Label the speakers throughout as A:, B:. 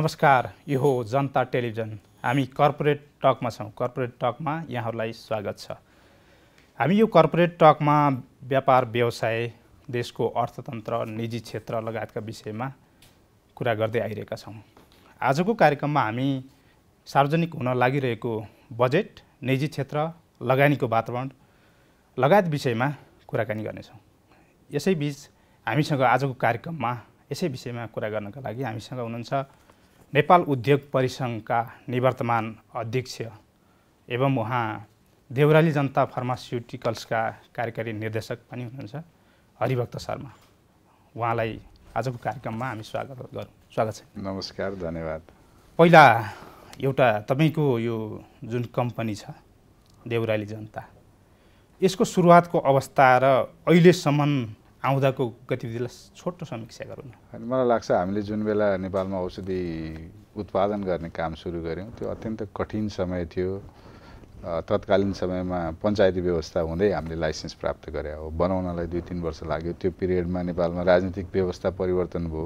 A: नमस्कार, यो हो जनता टेलिभिजन। हामी कर्पोरेट टकमा छौँ। कर्पोरेट टकमा यहाँहरूलाई स्वागत छ। हामी यो कर्पोरेट टकमा व्यापार व्यवसाय, देशको अर्थतन्त्र, निजी क्षेत्र लगायतका विषयमा कुरा गर्दै आइरहेका छौँ। आजको कार्यक्रममा हामी सार्वजनिक हुन लागिरहेको बजेट, निजी क्षेत्र, लगानीको वातावरण लगायत विषयमा कुराकानी गर्नेछौँ। यसैबीच हामीसँग आजको कार्यक्रममा यसै विषयमा कुरा गर्नका लागि हामीसँग हुनुहुन्छ नेपाल उद्योग परिसङ्घका निवर्तमान अध्यक्ष एवं उहाँ देउराली जनता फार्मास्युटिकल्सका कार्यकारी निर्देशक पनि हुनुहुन्छ हरिभक्त शर्मा। उहाँलाई आजको कार्यक्रममा हामी स्वागत छ।
B: नमस्कार, धन्यवाद।
A: पहिला एउटा तपाईको यो जुन कम्पनी छ देउराली जनता, यसको सुरुवातको अवस्था र अहिलेसम्म आउँदाको गतिविधिलाई छोटो समीक्षा गरौँ न।
B: मलाई लाग्छ हामीले जुन बेला नेपालमा औषधि उत्पादन गर्ने काम सुरु गऱ्यौँ त्यो अत्यन्त कठिन समय थियो। तत्कालीन समयमा पञ्चायती व्यवस्था हुँदै हामीले लाइसेन्स प्राप्त गरे हो। बनाउनलाई 2-3 वर्ष लाग्यो। त्यो पिरियडमा नेपालमा राजनीतिक व्यवस्था परिवर्तन भयो।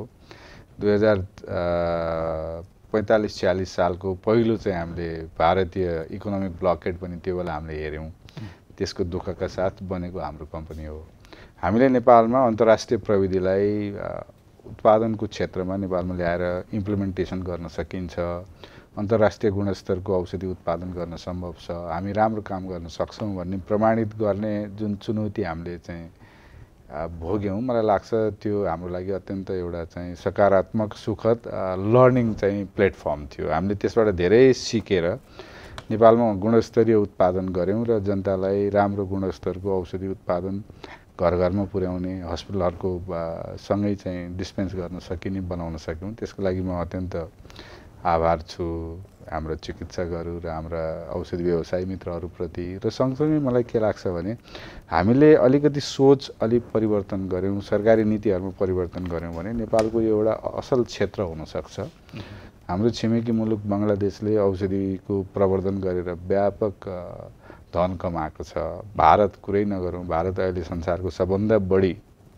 B: 2045-46 सालको पहिलो चाहिँ हामीले भारतीय इकोनोमिक ब्लकेट पनि त्यो बेला हामीले हेऱ्यौँ। त्यसको दुःखका साथ बनेको हाम्रो कम्पनी हो। हामीले नेपालमा अन्तर्राष्ट्रिय प्रविधिलाई उत्पादनको क्षेत्रमा नेपालमा ल्याएर इम्प्लिमेन्टेसन गर्न सकिन्छ। अन्तर्राष्ट्रिय गुणस्तरको औषधि उत्पादन गर्न सम्भव छ। हामी राम्रो काम गर्न सक्छौँ भन्ने प्रमाणित गर्ने जुन चुनौती हामीले चाहिँ भोग्यौँ, मलाई लाग्छ त्यो हाम्रो लागि अत्यन्त एउटा चाहिँ सकारात्मक सुखद लर्निङ चाहिँ प्लेटफर्म थियो। हामीले त्यसबाट धेरै सिकेर नेपालमा गुणस्तरीय उत्पादन गऱ्यौँ र जनतालाई राम्रो गुणस्तरको औषधि उत्पादन घर घरमा पुर्याउने, हस्पिटलहरूको सँगै चाहिँ डिस्पेन्स गर्न सकिने बनाउन सक्यौँ। त्यसको लागि म अत्यन्त आभार छु हाम्रो चिकित्सकहरू र हाम्रा औषधि व्यवसायी मित्रहरूप्रति। र सँगसँगै मलाई के लाग्छ भने हामीले अलिकति सोच परिवर्तन गऱ्यौँ, सरकारी नीतिहरूमा परिवर्तन गऱ्यौँ भने नेपालको यो एउटा असल क्षेत्र हुनसक्छ। हाम्रो छिमेकी मुलुक बङ्गलादेशले औषधिको प्रवर्धन गरेर व्यापक धन कमाएको छ। भारत कुरै नगरौँ, भारत अहिले संसारको सबभन्दा बढी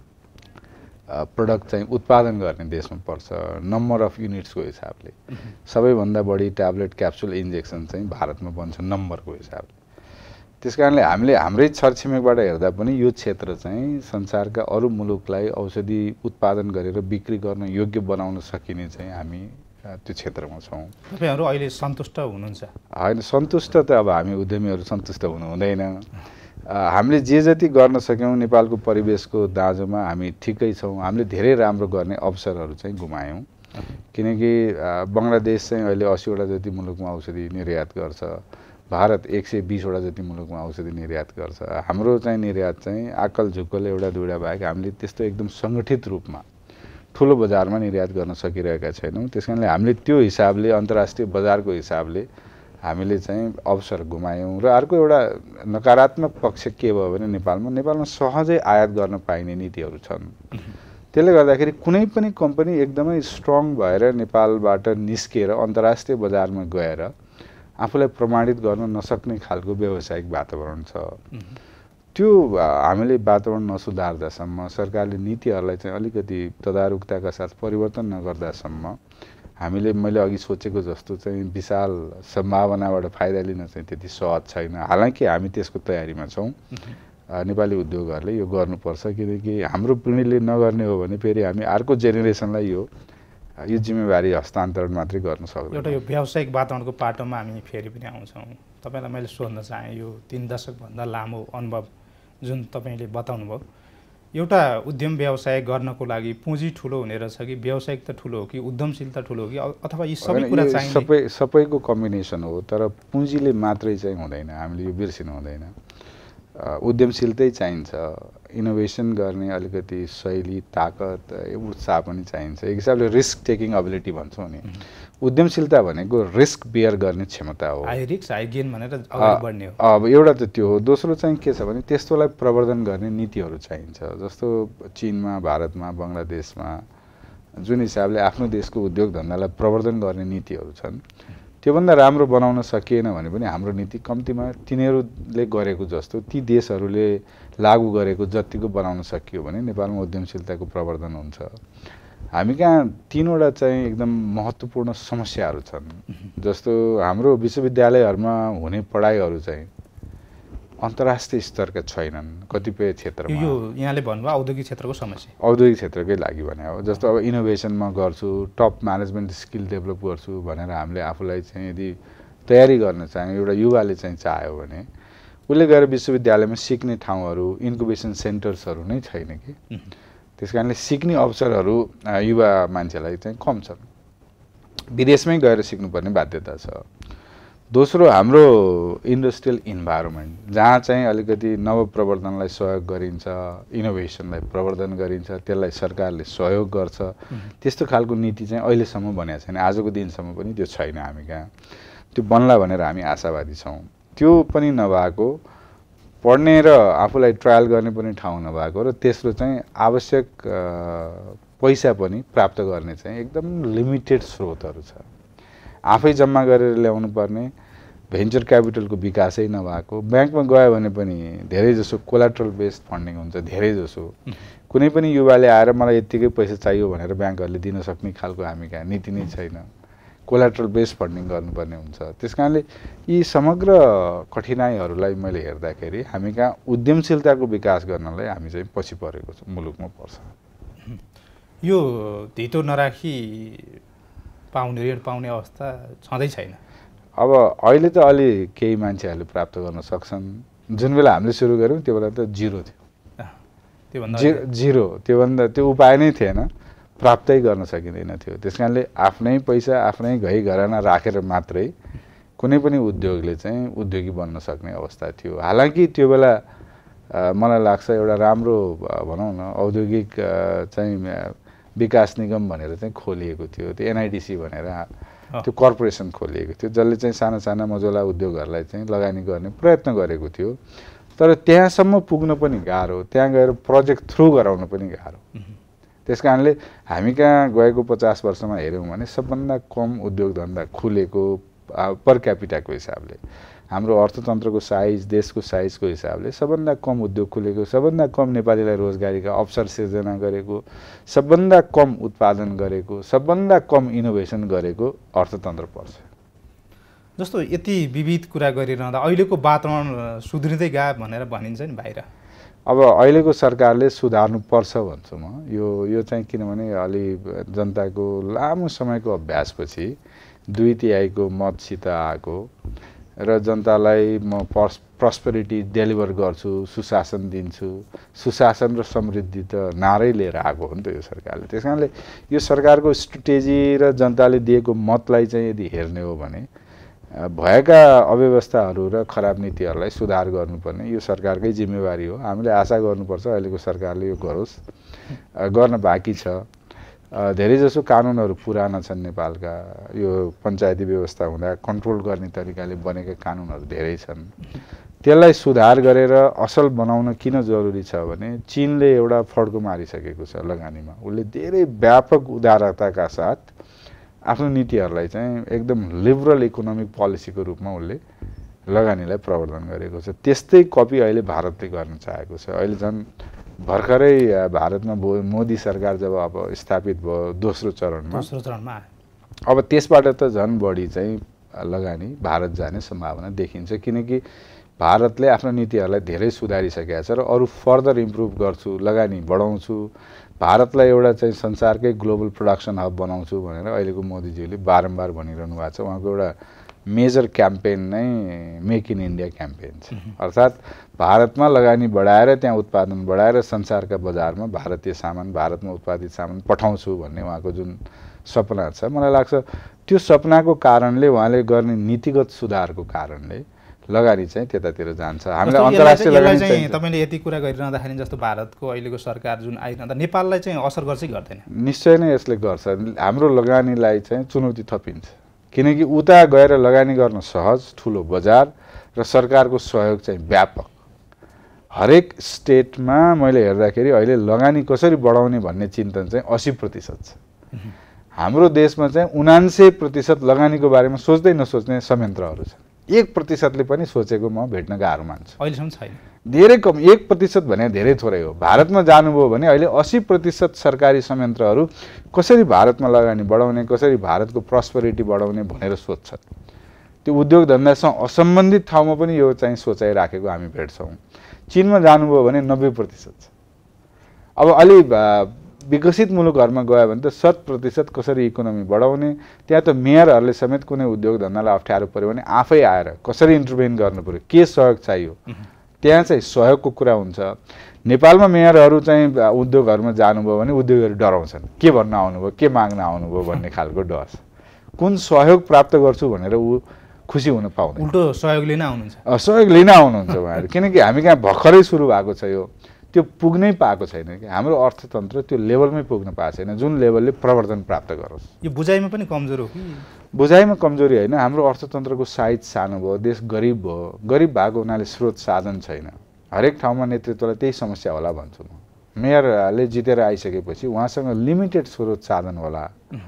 B: प्रोडक्ट चाहिँ उत्पादन गर्ने देशमा पर्छ। नम्बर अफ युनिट्सको हिसाबले सबैभन्दा बढी ट्याब्लेट, क्याप्सुल, इन्जेक्सन चाहिँ भारतमा बन्छ नम्बरको हिसाबले। त्यसकारणले हामीले हाम्रै छरछिमेकबाट हेर्दा पनि यो क्षेत्र चाहिँ संसारका अरू मुलुकलाई औषधि उत्पादन गरेर बिक्री गर्न योग्य बनाउन सकिने चाहिँ हामी त्यो क्षेत्रमा छौँ।
A: तपाईहरु अहिले सन्तुष्ट हुनुहुन्छ?
B: होइन, सन्तुष्ट त अब हामी उद्यमीहरू सन्तुष्ट हुनु हुँदैन। हामीले जे जति गर्न सक्यौँ नेपालको परिवेशको दाँजोमा हामी ठिकै छौँ। हामीले धेरै राम्रो गर्ने अवसरहरू चाहिँ गुमायौँ। किनकि बङ्गलादेश चाहिँ अहिले 80 वटा जति मुलुकमा औषधि निर्यात गर्छ। भारत 120 वटा जति मुलुकमा औषधि निर्यात गर्छ। हाम्रो चाहिँ निर्यात चाहिँ आकल झुक्कल एउटा दुईवटा बाहेक हामीले त्यस्तो एकदम सङ्गठित रूपमा ठुलो बजारमा निर्यात गर्न सकिरहेका छैनौँ। त्यसकारणले हामीले त्यो हिसाबले अन्तर्राष्ट्रिय बजारको हिसाबले हामीले चाहिँ अवसर गुमायौँ। र अर्को एउटा नकारात्मक पक्ष के भयो भने नेपालमा सहजै आयात गर्न पाइने नीतिहरू छन्। त्यसले गर्दाखेरि कुनै पनि कम्पनी एकदमै स्ट्रङ भएर नेपालबाट निस्किएर अन्तर्राष्ट्रिय बजारमा गएर आफूलाई प्रमाणित गर्न नसक्ने खालको व्यावसायिक वातावरण छ। त्यो हामीले वातावरण नसुधार्दासम्म, सरकारले नीतिहरूलाई चाहिँ अलिकति तदारुकताका साथ परिवर्तन नगर्दासम्म हामीले मैले अघि सोचेको जस्तो चाहिँ विशाल सम्भावनाबाट फाइदा लिन चाहिँ त्यति सहज छैन। हालाकि हामी त्यसको तयारीमा छौँ। नेपाली उद्योगहरूले यो गर्नुपर्छ, किनकि हाम्रो पिँढीले नगर्ने हो भने फेरि हामी अर्को जेनेरेसनलाई यो जिम्मेवारी हस्तान्तरण मात्रै गर्न सक्दैनौँ।
A: एउटा यो व्यावसायिक वातावरणको पाटोमा हामी फेरि पनि आउँछौँ। तपाईँलाई मैले सोध्न चाहेँ, यो 3 दशकभन्दा लामो अनुभव जुन तपाईँले बताउनु भयो, एउटा उद्यम व्यवसाय गर्नको लागि पुँजी ठुलो हुने रहेछ कि व्यावसायिकता ठुलो हो कि उद्यमशीलता ठुलो हो कि अथवा यी सबै कुरा चाहिने?
B: सबैको कम्बिनेसन हो। तर पुँजीले मात्रै चाहिँ हुँदैन, हामीले यो बिर्सिनु हुँदैन। उद्यमशीलतै चाहिन्छ, इनोभेसन गर्ने अलिकति शैली, ताकत, उत्साह पनि चाहिन्छ। एक हिसाबले रिस्क टेकिङ एबिलिटी भन्छौँ नि। उद्यमशीलता भनेको रिस्क बियर गर्ने क्षमता हो।
A: हाई रिस्क हाई गेन भनेर अगाडि बढ्ने हो।
B: अब एउटा त त्यो हो। दोस्रो चाहिँ के छ भने त्यस्तोलाई प्रवर्धन गर्ने नीतिहरू चाहिन्छ। जस्तो चीनमा, भारतमा, बङ्गलादेशमा जुन हिसाबले आफ्नो देशको उद्योग धन्दालाई प्रवर्धन गर्ने नीतिहरू छन्, त्योभन्दा राम्रो बनाउन सकिएन भने पनि हाम्रो नीति कम्तीमा तिनीहरूले गरेको जस्तो ती देशहरूले लागू गरेको जतिको बनाउन सकियो भने नेपालमा उद्यमशीलताको प्रवर्धन हुन्छ। हामी कहाँ 3वटा चाहिँ एकदम महत्त्वपूर्ण समस्याहरू छन्। जस्तो हाम्रो विश्वविद्यालयहरूमा हुने पढाइहरू चाहिँ अन्तर्राष्ट्रिय स्तरका छैनन् कतिपय क्षेत्रमा।
A: यो यहाँले भन्नुभयो औद्योगिक क्षेत्रको समस्या।
B: औद्योगिक क्षेत्रकै लागि भने हो। जस्तो अब इनोभेसनमा गर्छु, टप म्यानेजमेन्ट स्किल डेभलप गर्छु भनेर हामीले आफूलाई चाहिँ यदि तयारी गर्न चाह्यौँ, एउटा युवाले चाहिँ चाह्यो भने उसले गएर विश्वविद्यालयमा सिक्ने ठाउँहरू, इन्कुबेसन सेन्टर्सहरू नै छैन कि। त्यस कारणले सिक्ने अवसरहरू युवा मान्छेलाई चाहिँ कम छन्। विदेशमै गएर सिक्नुपर्ने बाध्यता छ। दोस्रो, हाम्रो इन्डस्ट्रियल इन्भाइरोमेन्ट जहाँ चाहिँ अलिकति नवप्रवर्धनलाई सहयोग गरिन्छ, इनोभेसनलाई प्रवर्धन गरिन्छ, त्यसलाई सरकारले सहयोग गर्छ, त्यस्तो खालको नीति चाहिँ अहिलेसम्म बनेको छैन। आजको दिनसम्म पनि त्यो छैन हामी कहाँ। त्यो बन्ला भनेर हामी आशावादी छौँ। त्यो पनि नभएको, पढ्ने र आफूलाई ट्रायल गर्ने पनि ठाउँ नभएको, र तेस्रो चाहिँ आवश्यक पैसा पनि प्राप्त गर्ने चाहिँ एकदम लिमिटेड स्रोतहरू छ। आफै जम्मा गरेर ल्याउनु पर्ने भेन्चर क्यापिटलको विकासै नभएको, ब्याङ्कमा गयो भने पनि धेरै जसो कोलाट्रल बेस्ड फन्डिङ हुन्छ। धेरै जसो कुनै पनि युवाले आएर मलाई यत्तिकै पैसा चाहियो भनेर ब्याङ्कहरूले दिन सक्ने खालको हामी कहाँ नीति नै छैन। कोलाट्रल बेस्ड फन्डिङ गर्नुपर्ने हुन्छ। त्यस कारणले यी समग्र कठिनाइहरूलाई मैले हेर्दाखेरि हामी कहाँ उद्यमशीलताको विकास गर्नलाई हामी चाहिँ पछि परेको मुलुकमा पर्छ।
A: यो धितो नराखी पाउने, ऋण पाउने अवस्था छँदै छैन।
B: अब अहिले त अलि केही मान्छेहरूले प्राप्त गर्न सक्छन्। जुन बेला हामीले सुरु गऱ्यौँ त्यो बेला त जिरो थियो। जिरो, त्योभन्दा त्यो उपाय नै थिएन, प्राप्तै गर्न सकिँदैन थियो। त्यस कारणले आफ्नै पैसा, आफ्नै घराना राखेर मात्रै कुनै पनि उद्योगले चाहिँ उद्योगी बन्न सक्ने अवस्था थियो। हालाकि त्यो बेला मलाई लाग्छ एउटा राम्रो भनौँ न औद्योगिक चाहिँ विकास निगम भनेर चाहिँ खोलिएको थियो। त्यो एनआइडिसी भनेर त्यो कर्पोरेसन खोलिएको थियो, जसले चाहिँ साना साना मझौला उद्योगहरूलाई चाहिँ लगानी गर्ने प्रयत्न गरेको थियो। तर त्यहाँसम्म पुग्न पनि गाह्रो, त्यहाँ गएर प्रोजेक्ट थ्रु गराउन पनि गाह्रो। त्यस कारणले हामी कहाँ गएको 50 वर्षमा हेऱ्यौँ भने सबभन्दा कम उद्योग धन्दा खुलेको पर क्यापिटाको हिसाबले, हाम्रो अर्थतन्त्रको साइज, देशको साइजको हिसाबले सबभन्दा कम उद्योग खुलेको, सबभन्दा कम नेपालीलाई रोजगारीका अवसर सिर्जना गरेको, सबभन्दा कम उत्पादन गरेको, सबभन्दा कम इनोभेसन गरेको अर्थतन्त्र पर्छ।
A: जस्तो यति विविध कुरा गरिरहँदा अहिलेको वातावरण सुध्रिँदै गयो भनेर भनिन्छ नि बाहिर।
B: अब अहिलेको सरकारले सुधार्नुपर्छ भन्छु म। यो चाहिँ किनभने अलि जनताको लामो समयको अभ्यासपछि 2/3 मतसित आएको र जनतालाई म प्रस्पेरिटी डेलिभर गर्छु, सुशासन दिन्छु, सुशासन र समृद्धि त नारै लिएर आएको हो नि त यो सरकारले। त्यस कारणले यो सरकारको स्ट्रेटेजी र जनताले दिएको मतलाई चाहिँ यदि हेर्ने हो भने भएका अव्यवस्थाहरू र खराब नीतिहरूलाई सुधार गर्नुपर्ने यो सरकारकै जिम्मेवारी हो। हामीले आशा गर्नुपर्छ अहिलेको सरकारले यो गरोस्। गर्न बाँकी छ। धेरैजसो कानुनहरू पुराना छन् नेपालका। यो पञ्चायती व्यवस्था हुँदा कन्ट्रोल गर्ने तरिकाले बनेका कानुनहरू धेरै छन्। त्यसलाई सुधार गरेर असल बनाउन किन जरुरी छ भने चीनले एउटा फड्को मारिसकेको छ लगानीमा। उसले धेरै व्यापक उदारताका साथ आफ्नो नीतिहरूलाई चाहिँ एकदम लिबरल इकोनोमिक पोलिसीको रूपमा उसले लगानीलाई प्रवर्धन गरेको छ। त्यस्तै कपी अहिले भारतले गर्न चाहेको छ। अहिले झन् भर्खरै भारतमा मोदी सरकार जब अब स्थापित भयो दोस्रो चरणमा अब त्यसबाट त झन् बढी चाहिँ लगानी भारत जाने सम्भावना देखिन्छ। किनकि भारतले आफ्नो नीतिहरूलाई धेरै सुधारिसकेको छ र अरू फर्दर इम्प्रुभ गर्छु, लगानी बढाउँछु, भारतलाई एउटा चाहिँ संसारकै ग्लोबल प्रोडक्सन हब बनाउँछु भनेर अहिलेको मोदीजीले बारम्बार भनिरहनु भएको छ। उहाँको एउटा मेजर क्याम्पेन नै मेक इन इन्डिया क्याम्पेन छ। अर्थात् भारतमा लगानी बढाएर त्यहाँ उत्पादन बढाएर संसारका बजारमा भारतीय सामान, भारतमा उत्पादित सामान पठाउँछु भन्ने उहाँको जुन सपना छ, मलाई लाग्छ त्यो सपनाको कारणले उहाँले गर्ने नीतिगत सुधारको कारणले लगानी चाहिँ त्यतातिर जान्छ। हामीलाई अन्तर्राष्ट्रिय लगानी चाहिँ
A: तपाईले यति कुरा गरिरहँदाखेरि जस्तो भारतको अहिलेको सरकार जुन आइरहँदा नेपाललाई चाहिँ असर गर्छ कि गर्दैन?
B: निश्चय नै यसले गर्छ। हाम्रो लगानीलाई चाहिँ चुनौती थपिन्छ। किनकि उता गएर लगानी गर्न सहज, ठुलो बजार र सरकारको सहयोग चाहिँ व्यापक। हरेक स्टेटमा मैले हेर्दाखेरि अहिले लगानी कसरी बढाउने भन्ने चिन्तन चाहिँ 80% छ। हाम्रो देशमा चाहिँ 79% लगानीको बारेमा सोच्दै नसोच्ने संयन्त्रहरू छन्। 1%ले पनि सोचेको म भेट्न गाह्रो मान्छु।
A: अहिलेसम्म छैन।
B: धेरै कम 1% भने धेरै थोरै हो। भारतमा जानुभयो भने अहिले 80% सरकारी संयन्त्रहरू कसरी भारतमा लगानी बढाउने, कसरी भारतको प्रस्पेरिटी बढाउने भनेर सोध्छन्। त्यो उद्योग धन्दासँग असम्बन्धित ठाउँमा पनि यो चाहिँ सोचाइ राखेको हामी भेट्छौँ। चीनमा जानुभयो भने 90% छ। अब अलि विकसित मुलुकहरूमा गयो भने त 100% कसरी इकोनोमी बढाउने, त्यहाँ त मेयरहरूले समेत कुनै उद्योग धन्दालाई अप्ठ्यारो पऱ्यो भने आफै आएर कसरी इन्टरभेन गर्नु पऱ्यो, के सहयोग चाहियो, त्यहाँ चाहिँ सहयोगको कुरा हुन्छ। नेपालमा मेयरहरू चाहिँ उद्योगहरूमा जानुभयो भने उद्योगहरू डराउँछन्, के भन्न आउनुभयो, के माग्न आउनुभयो भन्ने खालको डर छ। कुन सहयोग प्राप्त गर्छु भनेर ऊ खुसी हुन पाउँदैन,
A: उल्टो सहयोग लिन आउनुहुन्छ।
B: सहयोग लिन आउनुहुन्छ उहाँहरू, किनकि हामी कहाँ भर्खरै सुरु भएको छ, यो त्यो पुग्नै पाएको छैन कि हाम्रो अर्थतन्त्र त्यो लेभलमै पुग्न पाएको छैन जुन लेभलले प्रवर्धन प्राप्त गरोस्।
A: यो बुझाइमा पनि कमजोर हो कि?
B: बुझाइमा कमजोरी होइन, हाम्रो अर्थतन्त्रको साइज सानो भयो, देश गरिब भयो। गरिब भएको हुनाले स्रोत साधन छैन। हरेक ठाउँमा नेतृत्वलाई त्यही समस्या होला भन्छु म। मेयरले जितेर आइसकेपछि उहाँसँग लिमिटेड स्रोत साधन होला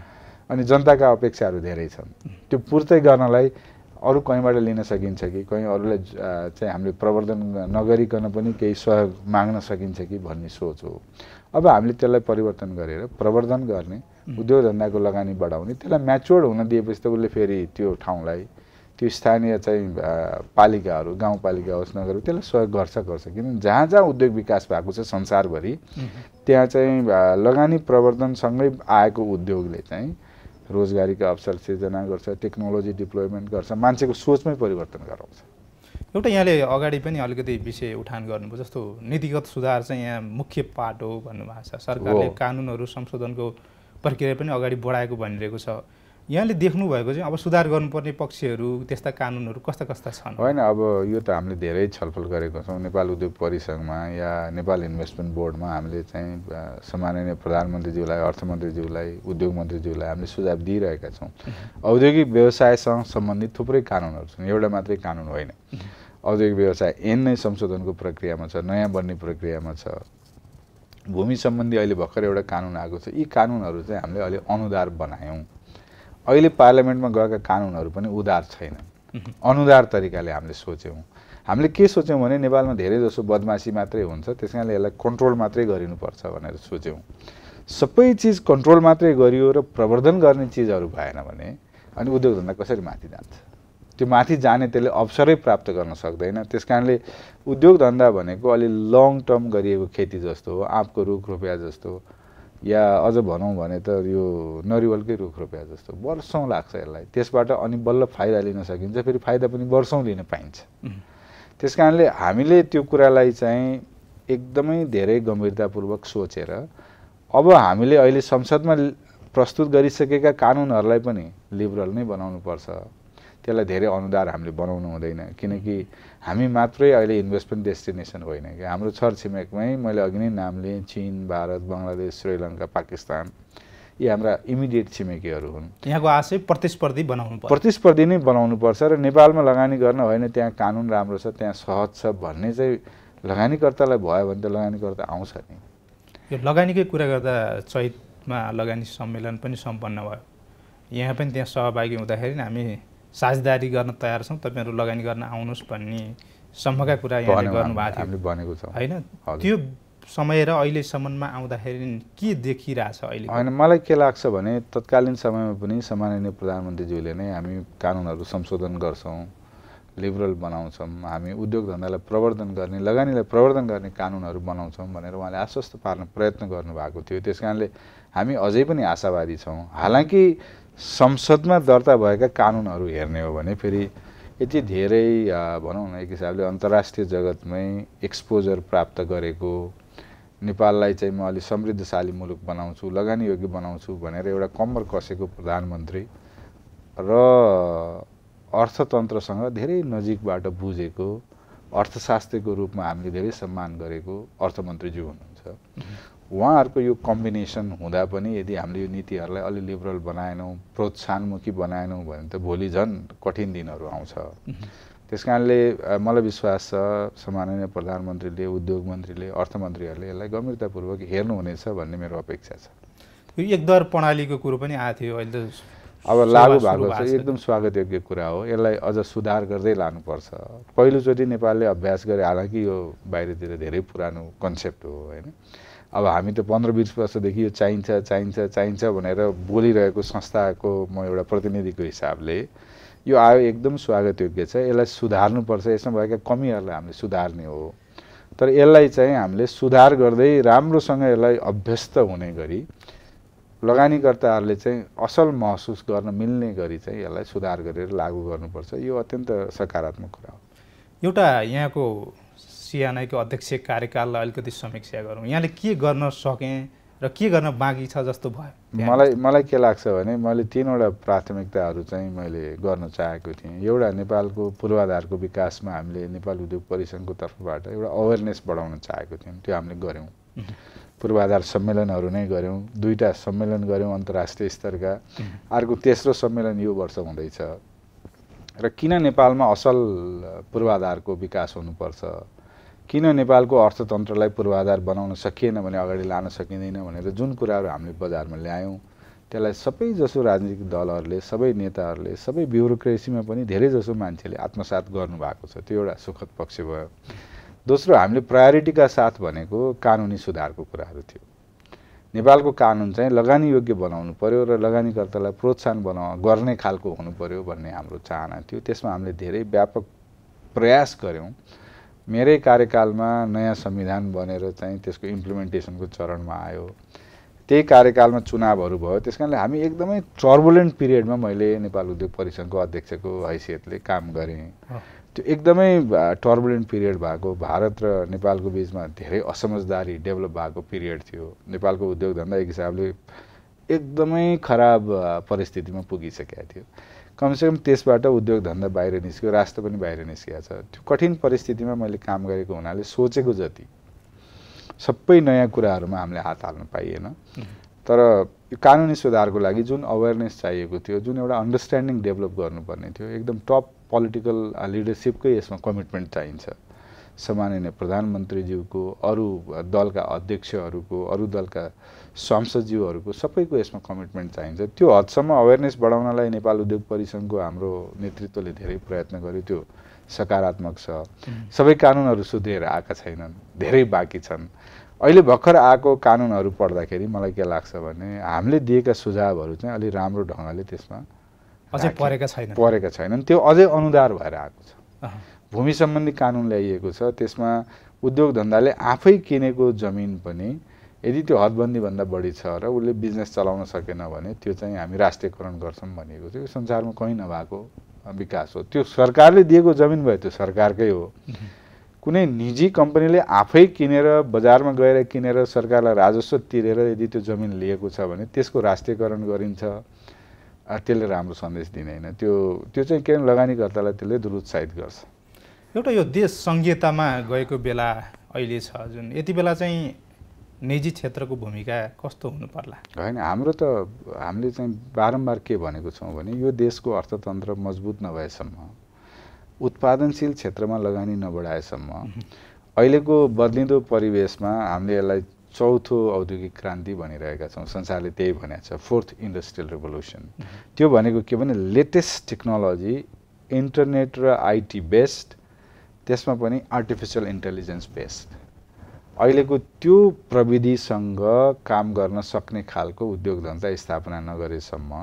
B: अनि जनताका अपेक्षाहरू धेरै छन्। त्यो पूर्ति गर्नलाई अरू कहीँबाट लिन सकिन्छ कि कहीँ अरूलाई चाहिँ हामीले प्रवर्धन नगरिकन पनि केही सहयोग माग्न सकिन्छ कि भन्ने सोच हो। अब हामीले त्यसलाई परिवर्तन गरेर प्रवर्धन गर्ने, उद्योग धन्दाको लगानी बढाउने, त्यसलाई म्याच्योर्ड हुन दिएपछि त उसले फेरि त्यो ठाउँलाई, त्यो स्थानीय चाहिँ पालिकाहरू, गाउँपालिका होस् नगर, त्यसलाई सहयोग गर्छ। किनभने जहाँ जहाँ उद्योग विकास भएको छ संसारभरि त्यहाँ चाहिँ लगानी प्रवर्धनसँगै आएको उद्योगले चाहिँ रोजगारीका अवसर सिर्जना गर्छ, टेक्नोलोजी डिप्लोयमेन्ट गर्छ, मान्छेको सोचमै परिवर्तन गराउँछ।
A: एउटा यहाँले अगाडि पनि अलिकति विषय उठान गर्नुभयो, जस्तो नीतिगत सुधार चाहिँ यहाँ मुख्य पाटो भन्नुभएको छ। सरकारले कानुनहरू संशोधनको प्रक्रिया पनि अगाडि बढाएको भनिरहेको छ। यहाँले देख्नुभएको चाहिँ अब सुधार गर्नुपर्ने पक्षहरू, त्यस्ता कानुनहरू कस्ता कस्ता छन्?
B: होइन, अब यो त हामीले धेरै छलफल गरेको छौँ। नेपाल उद्योग परिसङ्घमा या नेपाल इन्भेस्टमेन्ट बोर्डमा हामीले चाहिँ सम्माननीय प्रधानमन्त्रीज्यूलाई, अर्थमन्त्रीज्यूलाई, उद्योग मन्त्रीज्यूलाई हामीले सुझाव दिइरहेका छौँ। औद्योगिक व्यवसायसँग सम्बन्धित थुप्रै कानुनहरू छन्, एउटा मात्रै कानुन होइन। औद्योगिक व्यवसाय ऐन नै संशोधनको प्रक्रियामा छ, नयाँ बन्ने प्रक्रियामा छ। भूमि सम्बन्धी अहिले भर्खर एउटा कानुन आएको छ। यी कानुनहरू चाहिँ हामीले अहिले अनुदार बनायौँ। अहिले पार्लियामेन्टमा गएका कानुनहरू पनि उदार छैन, अनुदार तरिकाले हामीले सोच्यौँ। हामीले के सोच्यौँ भने नेपालमा धेरै जसो बदमासी मात्रै हुन्छ, त्यस कारणले यसलाई कन्ट्रोल मात्रै गरिनुपर्छ भनेर सोच्यौँ। सबै चिज कन्ट्रोल मात्रै गरियो र प्रवर्धन गर्ने चिजहरू भएन भने अनि उद्योग धन्दा कसरी माथि जान्छ? त्यो माथि जाने त्यसले अवसरै प्राप्त गर्न सक्दैन। त्यस कारणले उद्योग धन्दा भनेको अलि लङ टर्म गरिएको खेती जस्तो हो, आँपको रुख रोप्या जस्तो, या अझ भनौँ भने त यो नरिवलकै रुख रोप्या जस्तो। वर्षौँ लाग्छ यसलाई, त्यसबाट अनि बल्ल फाइदा लिन सकिन्छ, फेरि फाइदा पनि वर्षौँ लिन पाइन्छ। त्यस कारणले हामीले त्यो कुरालाई चाहिँ एकदमै धेरै गम्भीरतापूर्वक सोचेर अब हामीले अहिले संसदमा प्रस्तुत गरिसकेका कानुनहरूलाई पनि लिबरल नै बनाउनुपर्छ। त्यसलाई धेरै अनुदार हामीले बनाउनु हुँदैन, किनकि हामी मात्रै अहिले इन्भेस्टमेन्ट डेस्टिनेसन होइन कि हाम्रो छरछिमेकमै मैले अघि नै नाम लिएँ, चीन, भारत, बङ्गलादेश, श्रीलङ्का, पाकिस्तान, यी हाम्रा इमिडिएट छिमेकीहरू हुन्।
A: यहाँको आशय प्रतिस्पर्धी बनाउनु पर्छ,
B: प्रतिस्पर्धी नै बनाउनुपर्छ र नेपालमा लगानी गर्न होइन, त्यहाँ कानुन राम्रो छ, त्यहाँ सहज छ भन्ने चाहिँ लगानीकर्तालाई भयो भने त लगानीकर्ता आउँछ नि।
A: यो लगानीकै कुरा गर्दा चैतमा लगानी सम्मेलन पनि सम्पन्न भयो। यहाँ पनि त्यहाँ सहभागी हुँदाखेरि हामी साझेदारी गर्न तयार छौँ, तपाईँहरू लगानी गर्न आउनुहोस् भन्ने सम्मका कुरा यहाँले गर्नुभएको थियो होइन? त्यो समय र अहिलेसम्ममा आउँदाखेरि के देखिरहेछ अहिले?
B: होइन, मलाई के लाग्छ भने तत्कालीन समयमा पनि सम्माननीय प्रधानमन्त्रीज्यूले नै हामी कानुनहरू संशोधन गर्छौँ, लिबरल बनाउँछौँ, हामी उद्योग धन्दालाई प्रवर्धन गर्ने, लगानीलाई प्रवर्धन गर्ने कानुनहरू बनाउँछौँ भनेर उहाँले आश्वस्त पार्न प्रयत्न गर्नुभएको थियो। त्यस कारणले हामी अझै पनि आशावादी छौँ। हालाकि संसदमा दर्ता भएका कानुनहरू हेर्ने हो भने फेरि यति धेरै भनौँ न एक हिसाबले अन्तर्राष्ट्रिय जगतमै एक्सपोजर प्राप्त गरेको, नेपाललाई चाहिँ म अलि समृद्धशाली मुलुक बनाउँछु, लगानी योग्य बनाउँछु भनेर एउटा कम्मर कसेको प्रधानमन्त्री र अर्थतन्त्रसँग धेरै नजिकबाट बुझेको, अर्थशास्त्रीको रूपमा हामीले धेरै सम्मान गरेको अर्थमन्त्रीज्यू हुनुहुन्छ। उहाँहरूको यो कम्बिनेसन हुँदा पनि यदि हामीले यो नीतिहरूलाई अलि लिबरल बनाएनौँ, प्रोत्साहनमुखी बनाएनौँ भने त भोलि झन् कठिन दिनहरू आउँछ। त्यस कारणले मलाई विश्वास छ सम्माननीय प्रधानमन्त्रीले, उद्योग मन्त्रीले, अर्थमन्त्रीहरूले यसलाई गम्भीरतापूर्वक हेर्नुहुनेछ भन्ने मेरो अपेक्षा छ।
A: यो एकदर प्रणालीको कुरो पनि आएको थियो, अहिले त
B: अब लागू भएको छ, एकदम स्वागतयोग्य कुरा हो। यसलाई अझ सुधार गर्दै लानुपर्छ। पहिलोचोटि नेपालले अभ्यास गरे, हालाकि यो बाहिरतिर धेरै पुरानो कन्सेप्ट हो होइन। अब हामी त 15-20 वर्षदेखि यो चाहिन्छ चाहिन्छ चाहिन्छ भनेर बोलिरहेको संस्थाको म एउटा प्रतिनिधिको हिसाबले यो आयो, एकदम स्वागतयोग्य छ। यसलाई सुधार्नुपर्छ, यसमा भएका कमीहरूलाई हामीले सुधार्ने हो। तर यसलाई चाहिँ हामीले सुधार गर्दै राम्रोसँग यसलाई अभ्यस्त हुने गरी लगानीकर्ताहरूले चाहिँ असल महसुस गर्न मिल्ने गरी चाहिँ यसलाई सुधार गरेर लागू गर्नुपर्छ। यो अत्यन्त सकारात्मक कुरा हो।
A: एउटा यहाँको सिआनआईको अध्यक्ष कार्यकाललाई अलिकति समीक्षा गरौँ। यहाँले के गर्न सकेँ र के गर्न बाँकी छ जस्तो भयो?
B: मलाई के लाग्छ भने मैले 3वटा प्राथमिकताहरू चाहिँ मैले गर्न चाहेको थिएँ। एउटा, नेपालको पूर्वाधारको विकासमा हामीले नेपाल उद्योग परिसङ्घको तर्फबाट एउटा अवेरनेस बढाउन चाहेको थियौँ। त्यो हामीले गऱ्यौँ। पूर्वाधार सम्मेलनहरू नै गऱ्यौँ। 2टा सम्मेलन गऱ्यौँ अन्तर्राष्ट्रिय स्तरका। अर्को तेस्रो सम्मेलन यो वर्ष हुँदैछ। र किन नेपालमा असल पूर्वाधारको विकास हुनुपर्छ, किन नेपालको अर्थतन्त्रलाई पूर्वाधार बनाउन सकिएन भने अगाडि लान सकिँदैन भनेर जुन कुराहरू हामीले बजारमा ल्यायौँ, त्यसलाई सबैजसो राजनीतिक दलहरूले, सबै नेताहरूले, सबै ब्युरोक्रेसीमा पनि धेरैजसो मान्छेले आत्मसात गर्नुभएको छ। त्यो एउटा सुखद पक्ष भयो। दोस्रो, हामीले प्रायोरिटीका साथ भनेको कानुनी सुधारको कुराहरू थियो। नेपालको कानुन चाहिँ लगानीयोग्य बनाउनु पर्यो र लगानीकर्तालाई प्रोत्साहन गर्ने खालको हुनु पर्यो भन्ने हाम्रो चाहना थियो। त्यसमा हामीले धेरै व्यापक प्रयास गऱ्यौँ। मेरै कार्यकालमा नयाँ संविधान बनेर चाहिँ त्यसको इम्प्लिमेन्टेसनको चरणमा आयो। त्यही कार्यकालमा चुनावहरू भयो। त्यसकारणले हामी एकदमै टर्बुलेन्ट पिरियडमा मैले नेपाल उद्योग परिसङ्घको अध्यक्षको हैसियतले काम गरेँ। त्यो एकदमै टर्बुलेन्ट पिरियड भएको, भारत र नेपालको बिचमा धेरै असमझदारी डेभलप भएको पिरियड थियो। नेपालको उद्योग धन्दा एक हिसाबले एकदमै खराब परिस्थितिमा पुगिसकेको थियो। कमसेकम त्यसबाट उद्योग धन्दा बाहिर निस्क्यो, राष्ट्र पनि बाहिर निस्किएको छ। त्यो कठिन परिस्थितिमा मैले काम गरेको हुनाले सोचेको जति सबै नयाँ कुराहरूमा हामीले हात हाल्न पाइएन। तर कानुनी सुधारको लागि जुन अवेरनेस चाहिएको थियो, जुन एउटा अन्डरस्ट्यान्डिङ डेभलप गर्नुपर्ने थियो, एकदम टप पोलिटिकल लिडरसिपकै यसमा कमिटमेन्ट चाहिन्छ। सम्माननीय प्रधानमन्त्रीज्यूको, अरू दलका अध्यक्षहरूको, अरू दलका सांसदज्यूहरूको, सबैको यसमा कमिटमेन्ट चाहिन्छ। त्यो हदसम्म अवेरनेस बढाउनलाई नेपाल उद्योग परिसङ्घको हाम्रो नेतृत्वले धेरै प्रयत्न गर्यो। त्यो सकारात्मक छ। सबै कानुनहरू सुध्रिएर आएका छैनन्, धेरै बाँकी छन्। अहिले भर्खर आएको कानुनहरू पढ्दाखेरि मलाई के लाग्छ भने हामीले दिएका सुझावहरू चाहिँ अलि राम्रो ढङ्गले त्यसमा
A: अझै परेका
B: छैनन्। त्यो अझै अनुदार भएर आएको छ। भूमि सम्बन्धी कानुन ल्याइएको छ। त्यसमा उद्योग धन्दाले आफै किनेको जमिन पनि यदि त्यो हदबन्दीभन्दा बढी छ र उसले बिजनेस चलाउन सकेन भने त्यो चाहिँ हामी राष्ट्रियकरण गर्छौँ भनिएको थियो। यो संसारमा कहीँ नभएको विकास हो। त्यो सरकारले दिएको जमिन भयो, त्यो सरकारकै हो। कुनै निजी कम्पनीले आफै किनेर, बजारमा गएर किनेर, सरकारलाई राजस्व तिरेर यदि त्यो जमिन लिएको छ भने त्यसको राष्ट्रियकरण गरिन्छ। त्यसले राम्रो सन्देश दिँदैन। त्यो चाहिँ के लगानीकर्तालाई त्यसले दुरुत्साहित गर्छ।
A: एउटा यो देश सङ्घीयतामा गएको बेला अहिले छ जुन, यति बेला चाहिँ निजी क्षेत्रको भूमिका कस्तो हुनु पर्ला?
B: होइन, हामीले चाहिँ बारम्बार के भनेको छौँ भने यो देशको अर्थतन्त्र मजबुत नभएसम्म, उत्पादनशील क्षेत्रमा लगानी नबढाएसम्म, अहिलेको बदलिँदो परिवेशमा हामीले यसलाई चौथो औद्योगिक क्रान्ति भनिरहेका छौँ। संसारले त्यही भनेको छ, 4th इन्डस्ट्रियल रेभोल्युसन। त्यो भनेको के भने लेटेस्ट टेक्नोलोजी, इन्टरनेट र आइटी बेस्ड, त्यसमा पनि आर्टिफिसियल इन्टेलिजेन्स बेस्ड। अहिलेको त्यो प्रविधिसँग काम गर्न सक्ने खालको उद्योग धन्दा स्थापना नगरेसम्म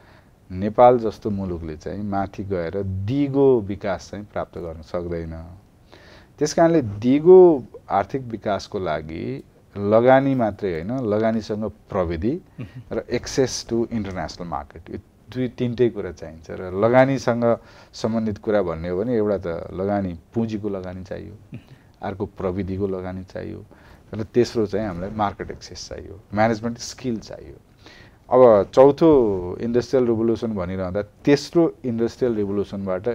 B: नेपाल जस्तो मुलुकले चाहिँ माथि गएर दिगो विकास चाहिँ प्राप्त गर्न सक्दैन। त्यसकारणले दिगो आर्थिक विकासको लागि लगानी मात्रै होइन, लगानीसँग प्रविधि र एक्सेस टु इन्टरनेसनल मार्केट, यो 2-3टै कुरा चाहिन्छ। र लगानीसँग सम्बन्धित कुरा भन्ने हो भने एउटा त लगानी, पुँजीको लगानी चाहियो, अर्को प्रविधिको लगानी चाहियो, र तेस्रो चाहिँ हामीलाई मार्केट एक्सेस चाहियो, म्यानेजमेन्ट स्किल चाहियो। अब चौथो इन्डस्ट्रियल रिभोल्युसन भनिरहँदा तेस्रो इन्डस्ट्रियल रिभोल्युसनबाट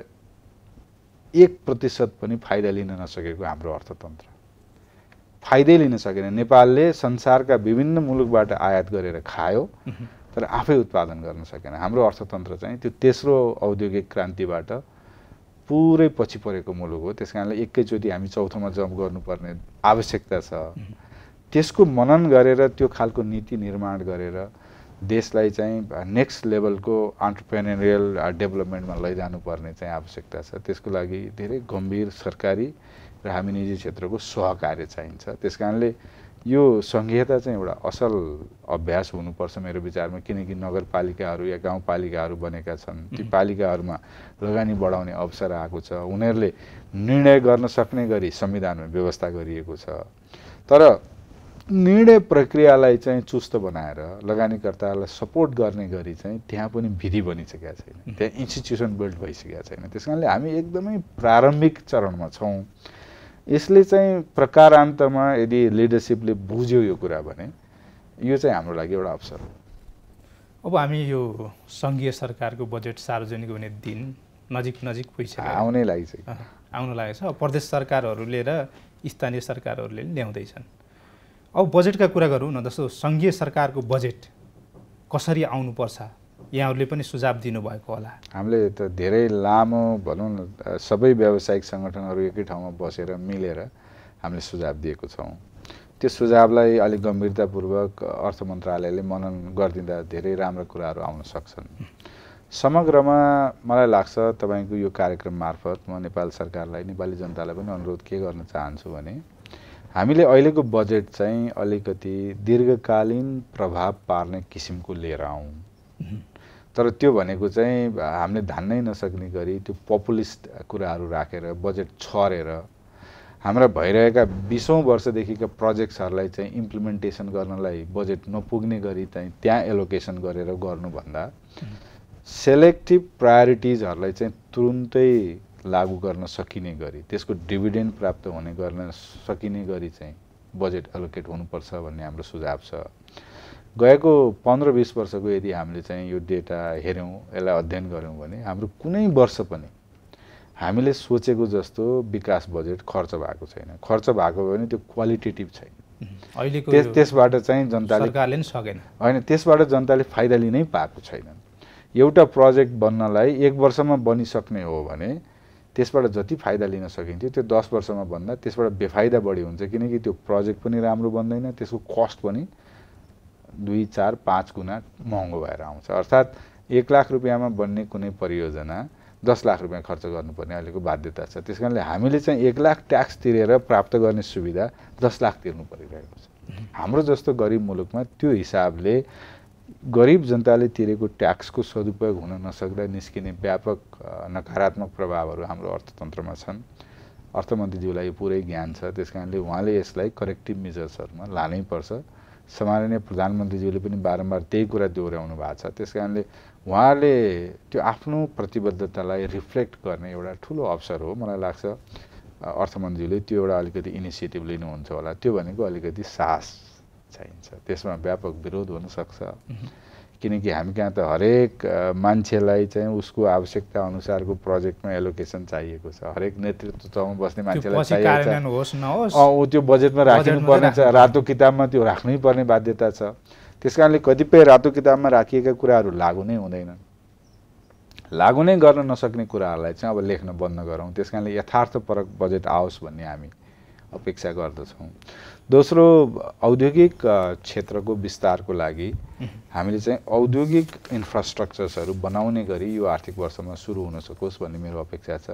B: 1% पनि फाइदा लिन नसकेको हाम्रो अर्थतन्त्र, फाइदै लिन सकेन। नेपालले संसारका विभिन्न मुलुकबाट आयात गरेर खायो तर आफै उत्पादन गर्न सकेन। हाम्रो अर्थतन्त्र चाहिँ त्यो तेस्रो औद्योगिक क्रान्तिबाट पुरै पछि परेको मुलुक हो। त्यसकारणले एकैचोटि हामी चौथोमा जम्प गर्नुपर्ने आवश्यकता छ। त्यसको मनन गरेर त्यो खालको नीति निर्माण गरेर देशलाई चाहिँ नेक्स्ट लेभलको एन्टरप्रेन्योरियल डेभलपमेन्टमा लैजानुपर्ने चाहिँ आवश्यकता छ। त्यसको लागि धेरै गम्भीर सरकारी र हामी निजी क्षेत्रको सहकार्य चाहिन्छ। त्यसकारणले यो सङ्घीयता चाहिँ एउटा असल अभ्यास हुनुपर्छ मेरो विचारमा, किनकि नगरपालिकाहरू या गाउँपालिकाहरू बनेका छन्, ती पालिकाहरूमा लगानी बढाउने अवसर आएको छ, उनीहरूले निर्णय गर्न सक्ने गरी संविधानमा व्यवस्था गरिएको छ। तर निर्णय प्रक्रियालाई चाहिँ चुस्त बनाएर लगानीकर्तालाई सपोर्ट गर्ने गरी चाहिँ त्यहाँ पनि विधि बनिसकेका छैन, त्यहाँ इन्स्टिट्युसन बिल्ड भइसकेका छैन। त्यस कारणले हामी एकदमै प्रारम्भिक चरणमा छौँ। यसले चाहिँ प्रकारान्तमा यदि लिडरसिपले बुझ्यो यो कुरा भने यो चाहिँ हाम्रो लागि एउटा अवसर हो।
A: अब हामी यो सङ्घीय सरकारको बजेट सार्वजनिक हुने दिन नजिक पुगिसक्यो,
B: आउनै लागिसक्यो,
A: आउन लागेको छ। प्रदेश सरकारहरूले र स्थानीय सरकारहरूले ल्याउँदैछन्। अब बजेटका कुरा गरौँ न। जस्तो सङ्घीय सरकारको बजेट कसरी आउनुपर्छ, यहाँहरूले पनि सुझाव दिनुभएको होला।
B: हामीले त धेरै लामो भनौँ न सबै व्यावसायिक सङ्गठनहरू एकै ठाउँमा बसेर मिलेर हामीले सुझाव दिएको छौँ। त्यो सुझावलाई अलिक गम्भीरतापूर्वक अर्थ मन्त्रालयले मनन गरिदिँदा धेरै राम्रा कुराहरू आउन सक्छन्। समग्रमा मलाई लाग्छ तपाईँको यो कार्यक्रम मार्फत म नेपाल सरकारलाई, नेपाली जनतालाई पनि अनुरोध के गर्न चाहन्छु भने हामीले अहिलेको बजेट चाहिँ अलिकति दीर्घकालीन प्रभाव पार्ने किसिमको लिएर आउँ। तर त्यो भनेको चाहिँ हामीले धान्नै नसक्ने गरी त्यो पपुलिस्ट कुराहरू राखेर बजेट छरेर हाम्रा भइरहेका 20औं वर्षदेखिका प्रोजेक्ट्सहरूलाई चाहिँ इम्प्लिमेन्टेसन गर्नलाई बजेट नपुग्ने गरी चाहिँ त्यहाँ एलोकेसन गरेर गर्नुभन्दा सेलेक्टिभ प्रायोरिटिजहरूलाई चाहिँ तुरुन्तै लागू गर्न सकिने गरी, त्यसको डिभिडेन्ड प्राप्त हुने गर्न सकिने गरी चाहिँ बजेट एलोकेट हुनुपर्छ भन्ने हाम्रो सुझाव छ। गएको 15-20 वर्षको यदि हामीले चाहिँ यो डेटा हेऱ्यौँ, यसलाई अध्ययन गऱ्यौँ भने हाम्रो कुनै वर्ष पनि हामीले सोचेको जस्तो विकास बजेट खर्च भएको छैन। खर्च भएको भने त्यो क्वालिटेटिभ छैन।
A: अहिलेको
B: त्यसबाट चाहिँ जनताले
A: सरकारले नि सकेन
B: होइन, त्यसबाट जनताले फाइदा लिनै पाएको छैन। एउटा प्रोजेक्ट बन्नलाई 1 वर्षमा बनिसक्ने हो भने त्यसबाट जति फाइदा लिन सकिन्थ्यो त्यो 10 वर्षमा बन्दा त्यसबाट बेफाइदा बढी हुन्छ, किनकि त्यो प्रोजेक्ट पनि राम्रो बन्दैन, त्यसको कस्ट पनि 2, 4, 5 गुणा महँगो भएर आउँछ। अर्थात् 1 लाख रुपियाँमा बन्ने कुनै परियोजना 10 लाख रुपियाँ खर्च गर्नुपर्ने अहिलेको बाध्यता छ। त्यस कारणले हामीले चाहिँ 1 लाख ट्याक्स तिरेर प्राप्त गर्ने सुविधा 10 लाख तिर्नु परिरहेको छ। हाम्रो जस्तो गरिब मुलुकमा त्यो हिसाबले गरिब जनताले तिरेको ट्याक्सको सदुपयोग हुन नसक्दा निस्किने व्यापक नकारात्मक प्रभावहरू हाम्रो अर्थतन्त्रमा छन्। अर्थमन्त्रीज्यूलाई यो पुरै ज्ञान छ। त्यस कारणले उहाँले यसलाई करेक्टिभ मेजर्सहरूमा लानै पर्छ। सम्माननीय प्रधानमन्त्रीज्यूले पनि बारम्बार त्यही कुरा दोहोऱ्याउनु भएको छ। त्यस कारणले उहाँले त्यो आफ्नो प्रतिबद्धतालाई रिफ्लेक्ट गर्ने एउटा ठुलो अवसर हो। मलाई लाग्छ अर्थमन्त्रीले त्यो एउटा अलिकति इनिसिएटिभ लिनुहुन्छ होला। त्यो भनेको अलिकति साहस चाहिन्छ, त्यसमा व्यापक विरोध हुनसक्छ, किनकि हामी कहाँ त हरेक मान्छेलाई चाहिँ उसको आवश्यकता अनुसारको प्रोजेक्टमा एलोकेसन चाहिएको छ। हरेक नेतृत्वमा बस्ने मान्छेलाई चाहिएको छ, त्यो बजेटमा राखिनुपर्ने छ। रातो किताबमा त्यो राख्नै पर्ने बाध्यता छ। त्यस कारणले कतिपय रातो किताबमा राखिएका कुराहरू लागू नै हुँदैनन्। लागू नै गर्न नसक्ने कुराहरूलाई चाहिँ अब लेख्न बन्द गरौँ। त्यस कारणले यथार्थपरक बजेट आओस् भन्ने हामी अपेक्षा गर्दछौँ। दोस्रो, औद्योगिक क्षेत्रको विस्तारको लागि हामीले चाहिँ औद्योगिक इन्फ्रास्ट्रक्चर्सहरू बनाउने गरी यो आर्थिक वर्षमा सुरु हुन सकोस् भन्ने मेरो अपेक्षा छ।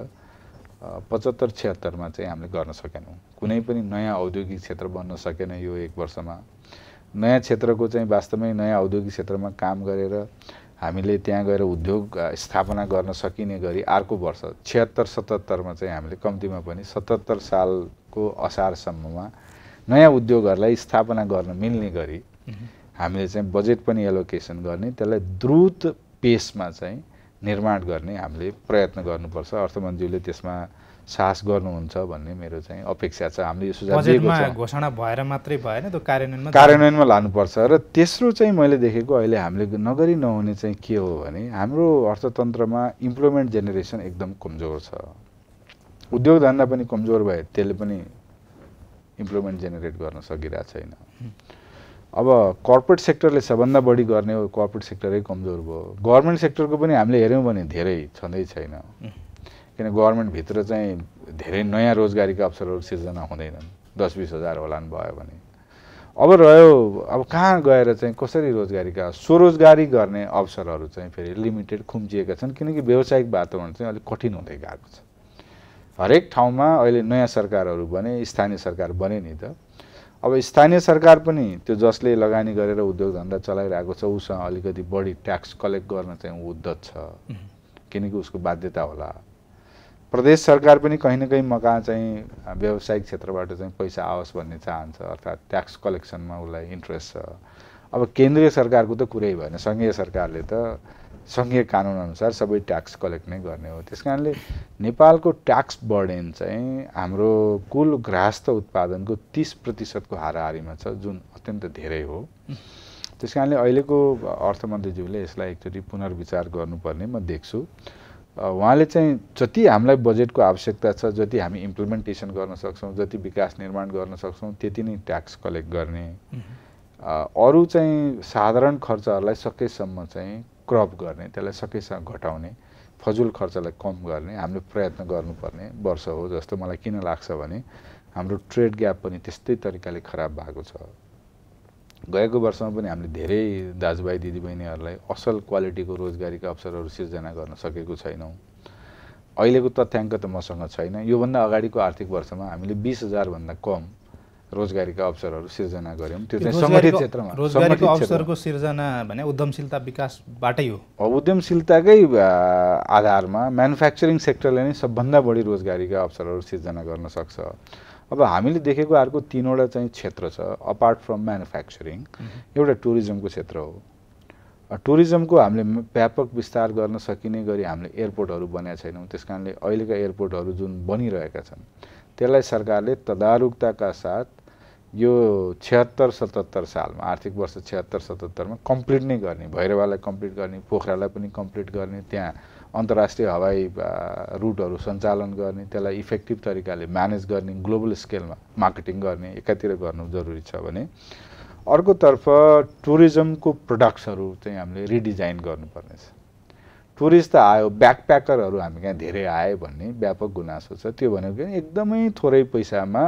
B: 75-76मा चाहिँ हामीले गर्न सकेनौँ। कुनै पनि नयाँ औद्योगिक क्षेत्र बन्न सकेन यो 1 वर्षमा। नयाँ क्षेत्रको चाहिँ वास्तवमै नयाँ औद्योगिक क्षेत्रमा काम गरेर हामीले त्यहाँ गएर उद्योग स्थापना गर्न सकिने गरी अर्को वर्ष 76-77मा चाहिँ हामीले कम्तीमा पनि 77 सालको असारसम्ममा नयाँ उद्योगहरूलाई स्थापना गर्न मिल्ने गरी हामीले चाहिँ बजेट पनि एलोकेसन गर्ने, त्यसलाई द्रुत पेसमा चाहिँ निर्माण गर्ने हामीले प्रयत्न गर्नुपर्छ। अर्थमन्त्रीले त्यसमा साहस गर्नुहुन्छ भन्ने मेरो चाहिँ अपेक्षा छ। हामीले यो सुझाव दिएको छ।
A: घोषणा भएर मात्रै भएन, त्यो
B: कार्यान्वयनमा लानुपर्छ। र तेस्रो चाहिँ मैले देखेको अहिले हामीले नगरी नहुने चाहिँ के हो भने हाम्रो अर्थतन्त्रमा इम्प्लोइमेन्ट जेनेरेसन एकदम कमजोर छ। उद्योग धन्दा पनि कमजोर भए त्यसले पनि इम्प्लोइमेन्ट जेनेरेट गर्न सकिरहेको छैन। अब कर्पोरेट सेक्टरले सबभन्दा बढी गर्ने हो, कर्पोरेट सेक्टरै कमजोर भयो। गभर्मेन्ट सेक्टरको पनि हामीले हेऱ्यौँ भने धेरै छँदै छैन, किन गभर्मेन्टभित्र चाहिँ धेरै नयाँ रोजगारीका अवसरहरू सिर्जना हुँदैनन्। 10-20 हजार होलान् भयो भने अब रह्यो अब कहाँ गएर चाहिँ कसरी रोजगारीका स्वरोजगारी गर्ने अवसरहरू चाहिँ फेरि लिमिटेड खुम्चिएका छन् किनकि व्यावसायिक वातावरण चाहिँ अलिक कठिन हुँदै गएको छ। हरेक ठाउँमा अहिले नयाँ सरकारहरू बने, स्थानीय सरकार बने नि त। अब स्थानीय सरकार पनि त्यो जसले लगानी गरेर उद्योग धन्दा चलाइरहेको छ उसँग अलिकति बढी ट्याक्स कलेक्ट गर्न चाहिँ उद्धत छ किनकि उसको बाध्यता होला। प्रदेश सरकार पनि कहीँ न कहीँ मका चाहिँ व्यावसायिक क्षेत्रबाट चाहिँ पैसा आओस् भन्ने चाहन्छ, अर्थात् ट्याक्स कलेक्सनमा उसलाई इन्ट्रेस्ट छ। अब केन्द्रीय सरकारको त कुरै भएन, सङ्घीय सरकारले त सङ्घीय कानुनअनुसार सबै ट्याक्स कलेक्ट नै गर्ने हो। त्यस कारणले नेपालको ट्याक्स बर्डन चाहिँ हाम्रो कुल गृहस्थ उत्पादनको 30% हाराहारीमा छ, जुन अत्यन्त धेरै हो। त्यस कारणले अहिलेको अर्थमन्त्रीज्यूले यसलाई एकचोटि पुनर्विचार गर्नुपर्ने म देख्छु। उहाँले चाहिँ जति हामीलाई बजेटको आवश्यकता छ, जति हामी इम्प्लिमेन्टेसन गर्न सक्छौँ, जति विकास निर्माण गर्न सक्छौँ त्यति नै ट्याक्स कलेक्ट गर्ने, अरू चाहिँ साधारण खर्चहरूलाई सकेसम्म चाहिँ क्रप गर्ने, त्यसलाई सकेसम्म घटाउने, फजुल खर्चलाई कम गर्ने हामीले प्रयत्न गर्नुपर्ने वर्ष हो जस्तो मलाई किन लाग्छ भने हाम्रो ट्रेड ग्याप पनि त्यस्तै तरिकाले खराब भएको छ। गएको वर्षमा पनि हामीले धेरै दाजुभाइ दिदीबहिनीहरूलाई असल क्वालिटीको रोजगारीका अवसरहरू सिर्जना गर्न सकेको छैनौँ। अहिलेको तथ्याङ्क त मसँग छैन, योभन्दा अगाडिको आर्थिक वर्षमा हामीले 20,000 भन्दा कम रोजगारीका अवसरहरू सिर्जना गर्यौँ। त्यो चाहिँ सङ्गठित क्षेत्रमा।
A: रोजगारीको अवसरको सिर्जना भने उद्यमशीलता विकासबाटै हो।
B: उद्यमशीलताकै आधारमा म्यानुफ्याक्चरिङ सेक्टरले नै सबभन्दा बढी रोजगारीका अवसरहरू सिर्जना गर्न सक्छ। अब हामीले देखेको अर्को 3वटा चाहिँ क्षेत्र छ अपार्ट फ्रम म्यानुफ्याक्चरिङ। एउटा टुरिज्मको क्षेत्र हो। टुरिज्मको हामीले व्यापक विस्तार गर्न सकिने गरी हामीले एयरपोर्टहरू बनाएका छैनौँ। त्यस कारणले अहिलेका एयरपोर्टहरू जुन बनिरहेका छन् त्यसलाई सरकारले तदारुकताका साथ यो 76-77 सालमा आर्थिक वर्ष 76-77 मा कम्प्लिट नै गर्ने, भैरवालाई कम्प्लिट गर्ने, पोखरालाई पनि कम्प्लिट गर्ने, त्यहाँ अन्तर्राष्ट्रिय हवाई रुटहरू सञ्चालन गर्ने, त्यसलाई इफेक्टिभ तरिकाले म्यानेज गर्ने, ग्लोबल स्केलमा मार्केटिङ गर्ने एकातिर गर्नु जरुरी छ भने अर्कोतर्फ टुरिज्मको प्रडक्ट्सहरू चाहिँ हामीले रिडिजाइन गर्नुपर्ने छ। टुरिस्ट त आयो, ब्याकप्याकरहरू हामी कहाँ धेरै आए भन्ने व्यापक गुनासो छ। त्यो भनेको एकदमै थोरै पैसामा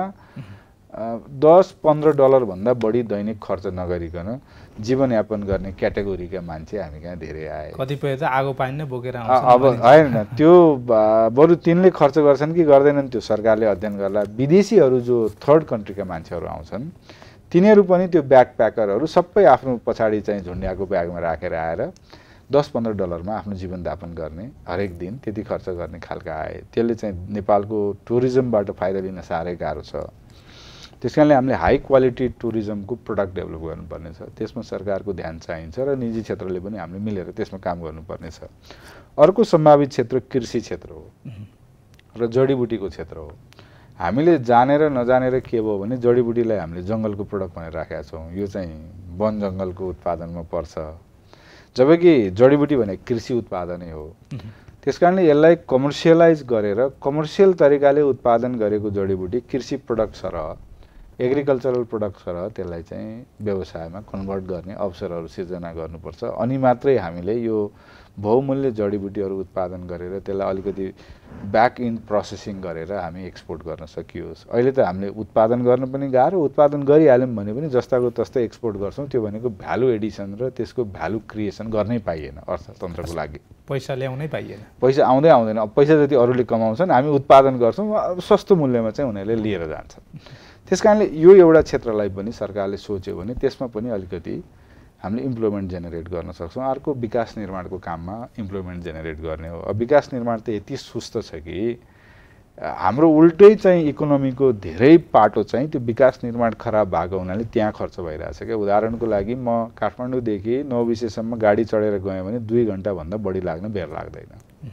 B: $10-15 भन्दा बढी दैनिक खर्च नगरिकन जीवनयापन गर्ने क्याटेगोरीका मान्छे हामी कहाँ धेरै आए।
A: कतिपय त आगो पानी नै बोकेर आउँछन्।
B: अब होइन त्यो बरु तिनले खर्च गर्छन् कि गर्दैनन् त्यो सरकारले अध्ययन गर्ला। विदेशीहरू जो थर्ड कन्ट्रीका मान्छेहरू आउँछन् तिनीहरू पनि त्यो ब्याकप्याकरहरू सबै आफ्नो पछाडि चाहिँ झुन्ड्याएको ब्यागमा राखेर आएर $10-15 मा आफ्नो जीवनयापन गर्ने, हरेक दिन त्यति खर्च गर्ने खालका आए। त्यसले चाहिँ नेपालको टुरिज्मबाट फाइदा लिन साह्रै गाह्रो छ। त्यस कारणले हामीले हाई क्वालिटी टुरिज्मको प्रडक्ट डेभलप गर्नुपर्ने छ। त्यसमा सरकारको ध्यान चाहिन्छ र निजी क्षेत्रले पनि हामीले मिलेर त्यसमा काम गर्नुपर्ने छ। अर्को सम्भावित क्षेत्र कृषि क्षेत्र हो र जडीबुटीको क्षेत्र हो। हामीले जानेर नजानेर के भयो भने जडीबुटीलाई हामीले जङ्गलको प्रडक्ट भनेर राखेका छौँ। यो चाहिँ वन जङ्गलको उत्पादनमा पर्छ, जबकि जडीबुटी भने कृषि उत्पादनै हो। त्यसकारणले यसलाई कमर्सियलाइज गरेर कमर्सियल तरिकाले उत्पादन गरेको जडीबुटी कृषि प्रडक्ट सरह, एग्रिकल्चरल प्रडक्ट सरह त्यसलाई चाहिँ व्यवसायमा कन्भर्ट गर्ने अवसरहरू सिर्जना गर्नुपर्छ। अनि मात्रै हामीले यो बहुमूल्य जडीबुटीहरू उत्पादन गरेर त्यसलाई अलिकति ब्याक इन प्रोसेसिङ गरेर हामी एक्सपोर्ट गर्न सकियोस्। अहिले त हामीले उत्पादन गर्न पनि गाह्रो, उत्पादन गरिहाल्यौँ भने पनि जस्ताको तस्तै एक्सपोर्ट गर्छौँ। त्यो भनेको भ्यालु एडिसन र त्यसको भ्यालु क्रिएसन गर्नै पाइएन अर्थतन्त्रको लागि।
A: पैसा ल्याउनै पाइएन,
B: पैसा आउँदैन। पैसा जति अरूले कमाउँछन् हामी उत्पादन गर्छौँ, सस्तो मूल्यमा चाहिँ उनीहरूले लिएर जान्छन्। त्यस कारणले यो एउटा क्षेत्रलाई पनि सरकारले सोच्यो भने त्यसमा पनि अलिकति हामीले इम्प्लोइमेन्ट जेनेरेट गर्न सक्छौँ। अर्को विकास निर्माणको काममा इम्प्लोइमेन्ट जेनेरेट गर्ने हो। अब विकास निर्माण त यति सुस्त छ कि हाम्रो उल्टै चाहिँ इकोनोमीको धेरै पाटो चाहिँ त्यो विकास निर्माण खराब भएको हुनाले त्यहाँ खर्च भइरहेछ क्या। उदाहरणको लागि म काठमाडौँदेखि नौबिसेसम्म गाडी चढेर गएँ भने 2 घण्टाभन्दा बढी लाग्न बेर लाग्दैन,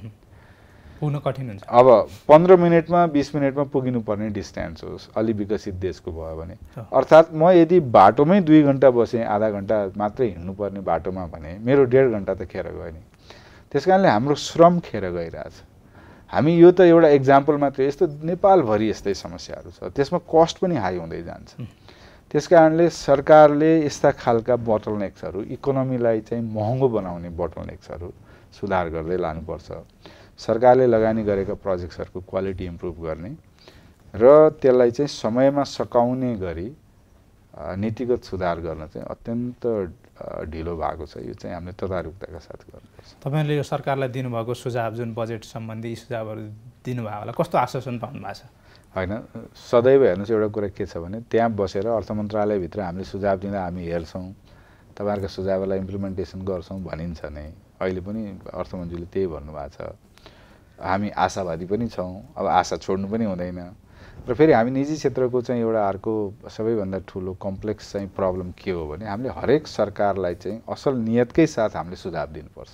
A: पुग्न कठिन हुन्छ।
B: अब 15 मिनटमा 20 मिनटमा पुगिनुपर्ने डिस्टेन्स होस् अलि विकसित देशको भयो भने। अर्थात् म यदि बाटोमै 2 घण्टा बसेँ, आधा घण्टा मात्रै हिँड्नुपर्ने बाटोमा भने मेरो 1.5 घण्टा त खेर गयो नि। त्यस कारणले हाम्रो श्रम खेर गइरहेछ। हामी यो त एउटा एक्जाम्पल मात्रै, यस्तो नेपालभरि यस्तै समस्याहरू छ। त्यसमा कस्ट पनि हाई हुँदै जान्छ। त्यस कारणले सरकारले यस्ता खालका बोटलनेक्सहरू, इकोनोमीलाई चाहिँ महँगो बनाउने बोटलनेक्सहरू सुधार गर्दै लानुपर्छ। सरकारले लगानी गरेका प्रोजेक्ट्सहरूको क्वालिटी इम्प्रुभ गर्ने र त्यसलाई चाहिँ समयमा सकाउने गरी नीतिगत सुधार गर्न चाहिँ अत्यन्त ढिलो भएको छ। यो चाहिँ हामीले तदारुकताका साथ गर्नुपर्छ।
A: तपाईँले यो सरकारलाई दिनुभएको सुझाव जुन बजेट सम्बन्धी सुझावहरू दिनुभयो होला कस्तो आश्वासन पाउनु भएको छ?
B: होइन, सदैव हेर्नुहोस् एउटा कुरा के छ भने त्यहाँ बसेर अर्थ मन्त्रालयभित्र हामीले सुझाव दिँदा हामी हेर्छौँ, तपाईँहरूको सुझावलाई इम्प्लिमेन्टेसन गर्छौँ भनिन्छ नै। अहिले पनि अर्थमन्त्रीले त्यही भन्नुभएको छ। हामी आशावादी पनि छौँ, अब आशा छोड्नु पनि हुँदैन। र फेरि हामी निजी क्षेत्रको चाहिँ एउटा अर्को सबैभन्दा ठुलो कम्प्लेक्स चाहिँ प्रब्लम के हो भने हामीले हरेक सरकारलाई चाहिँ असल नियतकै साथ हामीले सुझाव दिनुपर्छ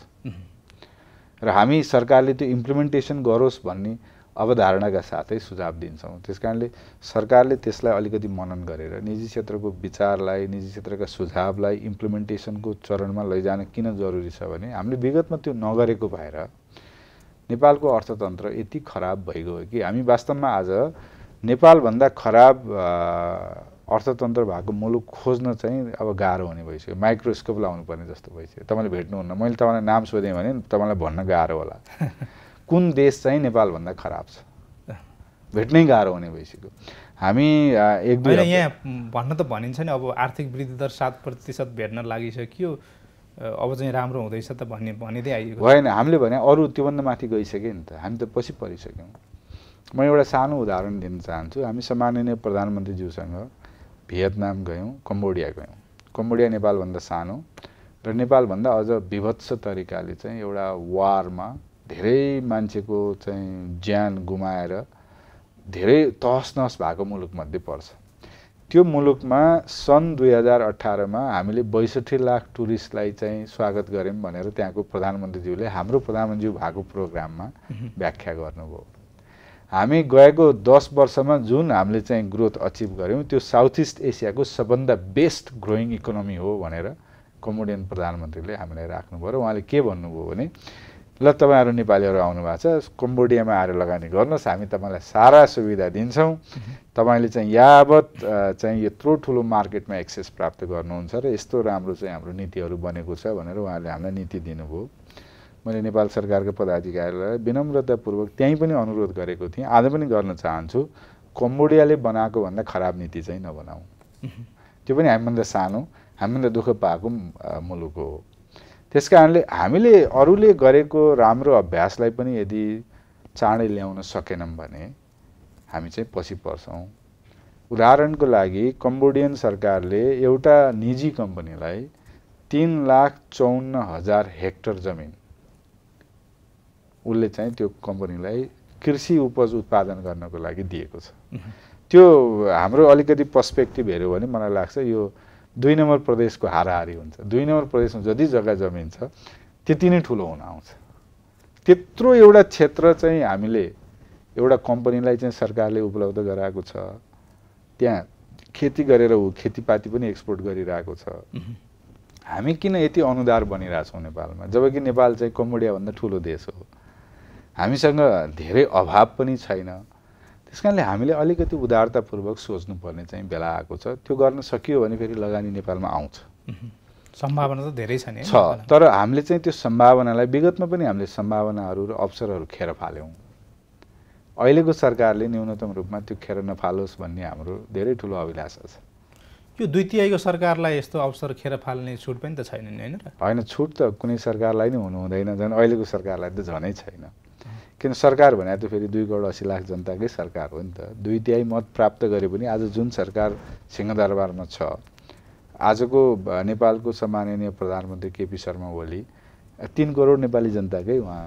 B: र हामी सरकारले त्यो इम्प्लिमेन्टेसन गरोस् भन्ने अवधारणाका साथै सुझाव दिन्छौँ। त्यसकारणले सरकारले त्यसलाई अलिकति मनन गरेर निजी क्षेत्रको विचारलाई, निजी क्षेत्रका सुझावलाई इम्प्लिमेन्टेसनको चरणमा लैजान किन जरुरी छ भने हामीले विगतमा त्यो नगरेको भएर नेपालको अर्थतन्त्र यति खराब भइगयो कि हामी वास्तवमा आज नेपालभन्दा खराब अर्थतन्त्र भएको मुलुक खोज्न चाहिँ अब गाह्रो हुने भइसक्यो। माइक्रोस्कोप लाउनु पर्ने जस्तो भइसक्यो। तपाईँले भेट्नुहुन्न, मैले तपाईँलाई नाम सोधेँ भने तपाईँलाई भन्न गाह्रो होला कुन देश चाहिँ नेपालभन्दा खराब छ, भेट्नै गाह्रो हुने भइसक्यो। हामी एक दुई
A: यहाँ भन्न त भनिन्छ नि अब आर्थिक वृद्धि दर 7% भेट्न लागिसक्यो, अब चाहिँ राम्रो हुँदैछ त भनिँदै आइएको
B: होइन। हामीले भने अरू त्योभन्दा माथि गइसक्यो नि त, हामी त पछि परिसक्यौँ। म एउटा सानो उदाहरण दिन चाहन्छु। हामी सम्माननीय प्रधानमन्त्रीज्यूसँग भियतनाम गयौँ, कम्बोडिया गयौँ। कम्बोडिया नेपालभन्दा सानो र नेपालभन्दा अझ विभत्स तरिकाले चाहिँ एउटा वारमा धेरै मान्छेको चाहिँ ज्यान गुमाएर धेरै तहस नहस भएको मुलुकमध्ये पर्छ। त्यो मुलुकमा सन् 2018मा हामीले 62 लाख टुरिस्टलाई चाहिँ स्वागत गऱ्यौँ भनेर त्यहाँको प्रधानमन्त्रीज्यूले हाम्रो प्रधानमन्त्रीज्यू भएको प्रोग्राममा व्याख्या गर्नुभयो। हामी गएको 10 वर्षमा जुन हामीले चाहिँ ग्रोथ अचिभ गऱ्यौँ त्यो साउथ इस्ट एसियाको सबभन्दा बेस्ट ग्रोइङ इकोनोमी हो भनेर कम्बोडियन प्रधानमन्त्रीले हामीलाई राख्नुभयो। र उहाँले के भन्नुभयो भने ल तपाईँहरू नेपालीहरू आउनु भएको छ, कम्बोडियामा आएर लगानी गर्नुहोस्, हामी तपाईँलाई सारा सुविधा दिन्छौँ, तपाईँले चाहिँ यावत चाहिँ यत्रो ठुलो मार्केटमा एक्सेस प्राप्त गर्नुहुन्छ र यस्तो राम्रो चाहिँ हाम्रो नीतिहरू बनेको छ भनेर उहाँले हामीलाई नीति दिनुभयो। मैले नेपाल सरकारको पदाधिकारीलाई विनम्रतापूर्वक त्यहीँ पनि अनुरोध गरेको थिएँ, आज पनि गर्न चाहन्छु, कम्बोडियाले बनाएको भन्दा खराब नीति चाहिँ नबनाऊ। त्यो पनि हामीभन्दा सानो, हामीभन्दा दुःख पाएको मुलुक हो। त्यसकारणले हामीले अरूले गरेको राम्रो अभ्यासलाई पनि यदि चाँडै ल्याउन सकेनौँ भने हामी चाहिँ पछि पर्छौँ। उदाहरणको लागि कम्बोडियन सरकारले एउटा निजी कम्पनीलाई 3,54,000 हेक्टर जमिन उसले चाहिँ त्यो कम्पनीलाई कृषि उपज उत्पादन गर्नको लागि दिएको छ। त्यो हाम्रो अलिकति पर्सपेक्टिभ हेऱ्यो भने मलाई लाग्छ यो 2 नम्बर प्रदेशको हाराहारी हुन्छ। 2 नम्बर प्रदेशमा जति जग्गा जमिन छ त्यति नै ठुलो हुन आउँछ। त्यत्रो एउटा क्षेत्र चाहिँ हामीले एउटा कम्पनीलाई चाहिँ सरकारले उपलब्ध गराएको छ। त्यहाँ खेती गरेर खेतीपाती पनि एक्सपोर्ट गरिरहेको छ। हामी किन यति अनुदार बनिरहेछौँ नेपालमा, जबकि नेपाल चाहिँ कम्बोडियाभन्दा ठुलो देश हो। हामीसँग धेरै अभाव पनि छैन। त्यसकारणले हामीले अलिकति उदारतापूर्वक सोच्नुपर्ने चाहिँ बेला आएको छ। त्यो गर्न सकियो भने फेरि लगानी नेपालमा आउँछ।
A: सम्भावना त धेरै छ नि
B: छ, तर हामीले चाहिँ त्यो सम्भावनालाई विगतमा पनि हामीले सम्भावनाहरू र अवसरहरू खेर फाल्यौँ। अहिलेको सरकारले न्यूनतम रूपमा त्यो खेर नफालोस् भन्ने हाम्रो धेरै ठुलो अभिलाषा छ।
A: यो 2/3 सरकारलाई यस्तो अवसर खेर फाल्ने छुट पनि त छैन नि, होइन र?
B: होइन, छुट त कुनै सरकारलाई नै हुनु हुँदैन, झन् अहिलेको सरकारलाई त झनै छैन। किन सरकार भने त फेरि 2,80,00,000 जनताकै सरकार हो नि त। 2/3 मत प्राप्त गरे पनि आज जुन सरकार सिंहदरबारमा छ, आजको नेपालको सम्माननीय प्रधानमन्त्री केपी शर्मा ओली 3 करोड नेपाली जनताकै उहाँ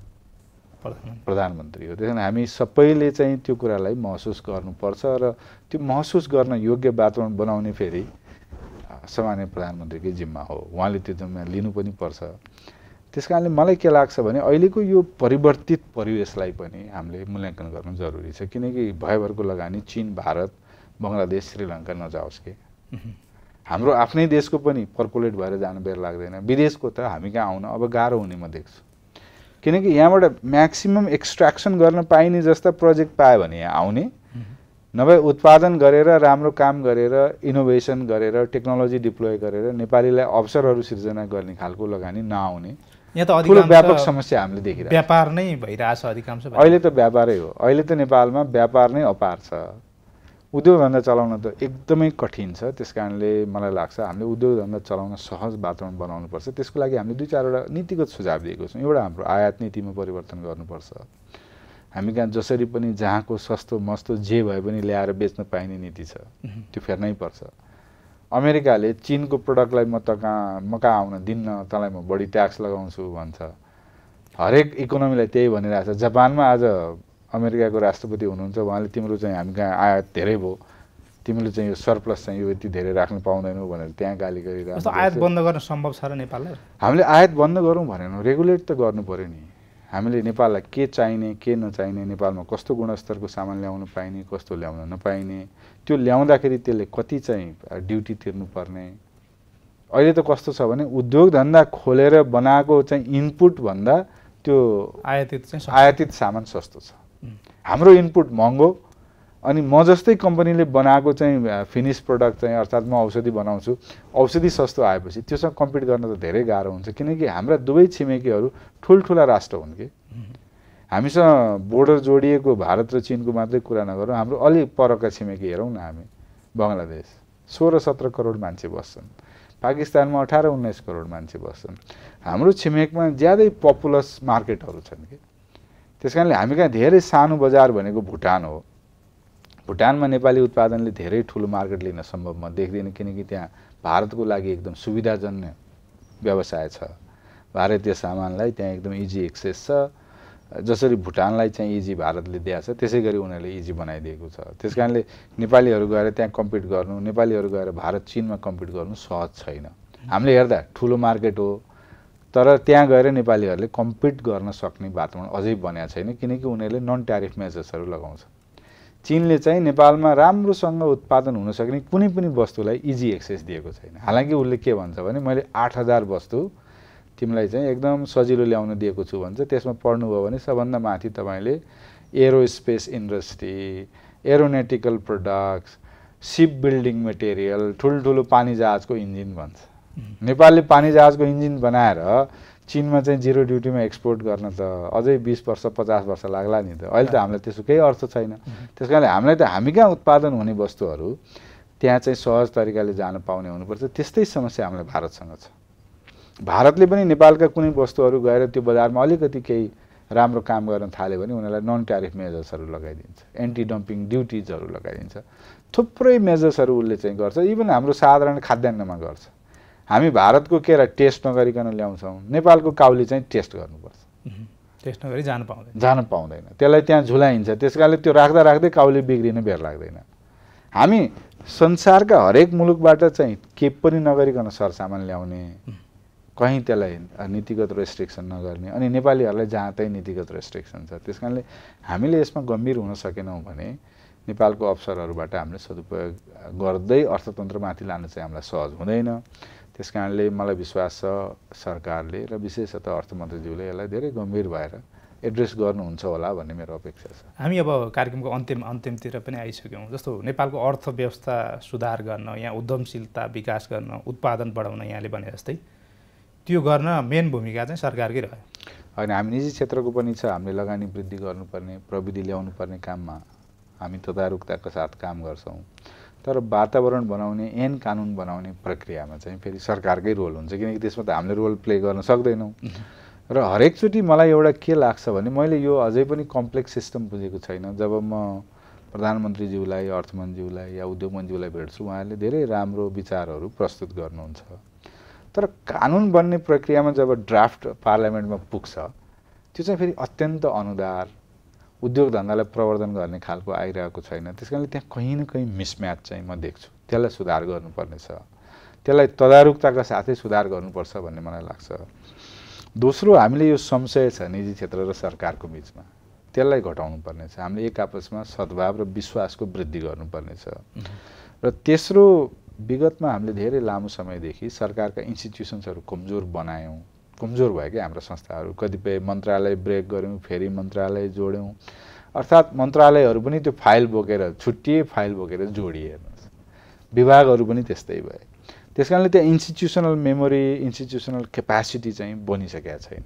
B: प्रधानमन्त्री हो। त्यसैले हामी सबैले चाहिँ त्यो कुरालाई महसुस गर्नुपर्छ र त्यो महसुस गर्न योग्य वातावरण बनाउने फेरि सम्माननीय प्रधानमन्त्रीकै जिम्मा हो। उहाँले त्यो जिम्मा लिनु पनि पर्छ। त्यसकारणले मलाई के लाग्छ भने अहिलेको यो परिवर्तित परिवेशलाई पनि हामीले मूल्याङ्कन गर्नु जरुरी छ। किनकि भयभरको लगानी चीन, भारत, बङ्गलादेश, श्रीलङ्का नजाओस् के हाम्रो आफ्नै देशको पनि पर्कुलेट भएर जान बेर लाग्दैन। विदेशको त हामी कहाँ आउन अब गाह्रो हुने म देख्छु। किनकि यहाँबाट म्याक्सिमम एक्सट्र्याक्सन गर्न पाइने जस्ता प्रोजेक्ट पायो भने यहाँ आउने, नभए उत्पादन गरेर राम्रो काम गरेर इनोभेसन गरेर टेक्नोलोजी डिप्लोय गरेर नेपालीलाई अवसरहरू सिर्जना गर्ने खालको लगानी नआउने
A: यहाँ त
B: ठुलो व्यापक समस्या हामीले देखिरहेको छ।
A: व्यापार नै भइरहेछ अधिकांश।
B: अहिले त व्यापारै हो। अहिले त नेपालमा व्यापार नै अपार छ। उद्योग धन्दा चलाउन त एकदमै कठिन छ। त्यसकारणले मलाई लाग्छ हामीले उद्योग धन्दा चलाउन सहज वातावरण बनाउनुपर्छ। त्यसको लागि हामीले 2-4वटा नीतिगत सुझाव दिएको छौँ। एउटा हाम्रो आयात नीतिमा परिवर्तन गर्नुपर्छ। हामी कहाँ जसरी पनि जहाँको सस्तो मस्तो जे भए पनि ल्याएर बेच्न पाइने नीति छ, त्यो फेर्नै पर्छ। अमेरिकाले चीनको प्रडक्टलाई म कहाँ आउन दिन्न, तँलाई म बढी ट्याक्स लगाउँछु भन्छ। हरेक इकोनोमीलाई त्यही भनिरहेको छ। जापानमा आज अमेरिकाको राष्ट्रपति हुनुहुन्छ, उहाँले तिम्रो चाहिँ हामी कहाँ आयात धेरै भयो, तिमीले चाहिँ यो सरप्लस चाहिँ यो यति धेरै राख्न पाउँदैनौ भनेर त्यहाँ गाली गरिरहेको छ।
A: आयात बन्द गर्न सम्भव छ र नेपाललाई?
B: हामीले आयात बन्द गरौँ भनेनौँ, रेगुलेट त गर्नु पर्यो नि। हामीले नेपाललाई के चाहिने के नचाहिने, नेपालमा कस्तो गुणस्तरको सामान ल्याउन पाइने कस्तो ल्याउन नपाइने, त्यो ल्याउँदाखेरि त्यसले कति चाहिँ ड्युटी तिर्नुपर्ने। अहिले त कस्तो छ भने उद्योग धन्दा खोलेर बनाएको चाहिँ इनपुट भन्दा त्यो आयातित सामान सस्तो छ। हाम्रो इनपुट महँगो, अनि म जस्तै कम्पनीले बनाएको चाहिँ फिनिस प्रडक्ट चाहिँ अर्थात् म औषधि बनाउँछु, औषधि सस्तो आएपछि त्योसँग कम्पिट गर्न त धेरै गाह्रो हुन्छ। किनकि हाम्रा दुवै छिमेकीहरू ठुल्ठुला राष्ट्र हुन् कि हामीसँग बोर्डर जोडिएको भारत र चीनको मात्रै कुरा नगरौँ, हाम्रो अलि परका छिमेकी हेरौँ न। हामी बङ्गलादेश 16-17 करोड मान्छे बस्छन्, पाकिस्तानमा 18-19 करोड मान्छे बस्छन्। हाम्रो छिमेकमा ज्यादै पपुलस मार्केटहरू छन् कि त्यसकारणले हामी कहाँ धेरै सानो बजार भनेको भुटान हो। भुटानमा नेपाली उत्पादनले धेरै ठुलो मार्केट लिन सम्भव म देख्दिनँ, किनकि त्यहाँ भारतको लागि एकदम सुविधाजन्य व्यवसाय छ। भारतीय सामानलाई त्यहाँ एकदम इजी एक्सेस छ। जसरी भुटानलाई चाहिँ इजी भारतले दिएको छ त्यसै गरी उनीहरूले इजी बनाइदिएको छ। त्यसकारणले नेपालीहरू गएर त्यहाँ कम्पिट गर्नु, नेपालीहरू गएर भारत चीनमा कम्पिट गर्नु सहज छैन। हामीले हेर्दा ठुलो मार्केट हो, तर त्यहाँ गएर नेपालीहरूले कम्पिट गर्न सक्ने वातावरण अझै बनेको छैन, किनकि उनीहरूले नन ट्यारिफ मेजर्सहरू लगाउँछ। चीनले चाहिँ नेपालमा राम्रोसँग उत्पादन हुन सक्ने कुनै पनि वस्तुलाई इजी एक्सेस दिएको छैन। हालाकि उसले के भन्छ भने मैले 8000 वस्तु तिमीलाई चाहिँ एकदम सजिलो ल्याउन दिएको छु भन्छ। त्यसमा पढ्नुभयो भने सबभन्दा माथि तपाईँले aerospace industry, aeronautical products, ship building material, ठुल्ठुलो पानी जहाजको इन्जिन भन्छ। नेपालले पानी जहाजको इन्जिन बनाएर चीनमा चाहिँ जिरो ड्युटीमा एक्सपोर्ट गर्न त अझै 20 वर्ष 50 वर्ष लाग्ला नि त। अहिले त हामीलाई त्यसो केही अर्थ छैन। त्यसकारणले हामीलाई त हामी कहाँ उत्पादन हुने वस्तुहरू त्यहाँ चाहिँ सहज तरिकाले जान पाउने हुनुपर्छ। त्यस्तै समस्या हामीलाई भारतसँग छ। भारतले पनि नेपालका कुनै वस्तुहरू गएर त्यो बजारमा अलिकति केही राम्रो काम गर्न थाल्यो भने उनीहरूलाई नन ट्यारिफ मेजर्सहरू लगाइदिन्छ, एन्टी डम्पिङ ड्युटिजहरू लगाइदिन्छ, थुप्रै मेजर्सहरू उसले चाहिँ गर्छ। इभन हाम्रो साधारण खाद्यान्नमा गर्छ। हामी भारतको केरा टेस्ट नगरिकन ल्याउँछौँ, नेपालको काउली चाहिँ टेस्ट गर्नुपर्छ,
A: टेस्ट नगरी जान
B: पाउँदैन, त्यसलाई त्यहाँ झुलाइन्छ। त्यसकारणले त्यो राख्दा राख्दै काउली बिग्रिन बेर लाग्दैन। हामी संसारका हरेक मुलुकबाट चाहिँ के पनि नगरिकन सरसामान ल्याउने, कहीँ त्यसलाई नीतिगत रेस्ट्रिक्सन नगर्ने, अनि नेपालीहरूलाई जहाँ तै नीतिगत रेस्ट्रिक्सन छ। त्यसकारणले हामीले यसमा गम्भीर हुन सकेनौँ भने नेपालको अवसरहरूबाट हामीले सदुपयोग गर्दै अर्थतन्त्रमाथि लान चाहिँ हामीलाई सहज हुँदैन। त्यसकारणले मलाई विश्वास छ सरकारले र विशेषतः अर्थमन्त्रीज्यूले यसलाई धेरै गम्भीर भएर एड्रेस गर्नुहुन्छ होला भन्ने मेरो अपेक्षा छ।
A: हामी अब कार्यक्रमको अन्तिमतिर पनि आइसक्यौँ। जस्तो नेपालको अर्थव्यवस्था सुधार गर्न, यहाँ उद्यमशीलता विकास गर्न, उत्पादन बढाउन यहाँले भने जस्तै त्यो गर्न मेन भूमिका चाहिँ सरकारकै रह्यो।
B: होइन, हामी निजी क्षेत्रको पनि छ। हामीले लगानी वृद्धि गर्नुपर्ने, प्रविधि ल्याउनु पर्ने काममा हामी तदारुकताका साथ काम गर्छौँ। तर वातावरण बनाउने, ऐन कानुन बनाउने प्रक्रियामा चाहिँ फेरि सरकारकै रोल हुन्छ, किनकि त्यसमा त हामीले रोल प्ले गर्न सक्दैनौँ। र हरेकचोटि मलाई एउटा के लाग्छ भने मैले यो अझै पनि कम्प्लेक्स सिस्टम बुझेको छैन। जब म प्रधानमन्त्रीज्यूलाई, अर्थमन्त्रीज्यूलाई या उद्योगमन्त्रीज्यूलाई भेट्छु, उहाँहरूले धेरै राम्रो विचारहरू प्रस्तुत गर्नुहुन्छ। तर कानुन बन्ने प्रक्रियामा जब ड्राफ्ट पार्लियामेन्टमा पुग्छ, त्यो चाहिँ फेरि अत्यन्त अनुदार, उद्योग धन्दालाई प्रवर्धन गर्ने खालको आइरहेको छैन। त्यसकारणले त्यहाँ कहीँ न कहीँ मिसम्याच चाहिँ म देख्छु। त्यसलाई सुधार गर्नुपर्ने छ, त्यसलाई तदारुकताका साथै सुधार गर्नुपर्छ भन्ने मलाई लाग्छ। दोस्रो, हामीले यो संशय छ निजी क्षेत्र र सरकारको बिचमा, त्यसलाई घटाउनु पर्ने छ। हामीले एक आपसमा सद्भाव र विश्वासको वृद्धि गर्नुपर्ने छ। र तेस्रो, विगतमा हामीले धेरै लामो समयदेखि सरकारका इन्स्टिट्युसन्सहरू कमजोर बनायौँ, कमजोर भयो क्या हाम्रो संस्थाहरू। कतिपय मन्त्रालय ब्रेक गऱ्यौँ, फेरि मन्त्रालय जोड्यौँ, अर्थात् मन्त्रालयहरू पनि त्यो फाइल बोकेर छुट्टिए, फाइल बोकेर जोडिए। विभागहरू पनि त्यस्तै भए। त्यसकारणले त्यहाँ इन्स्टिट्युसनल मेमोरी, इन्स्टिट्युसनल क्यापासिटी चाहिँ बनिसकेका छैन।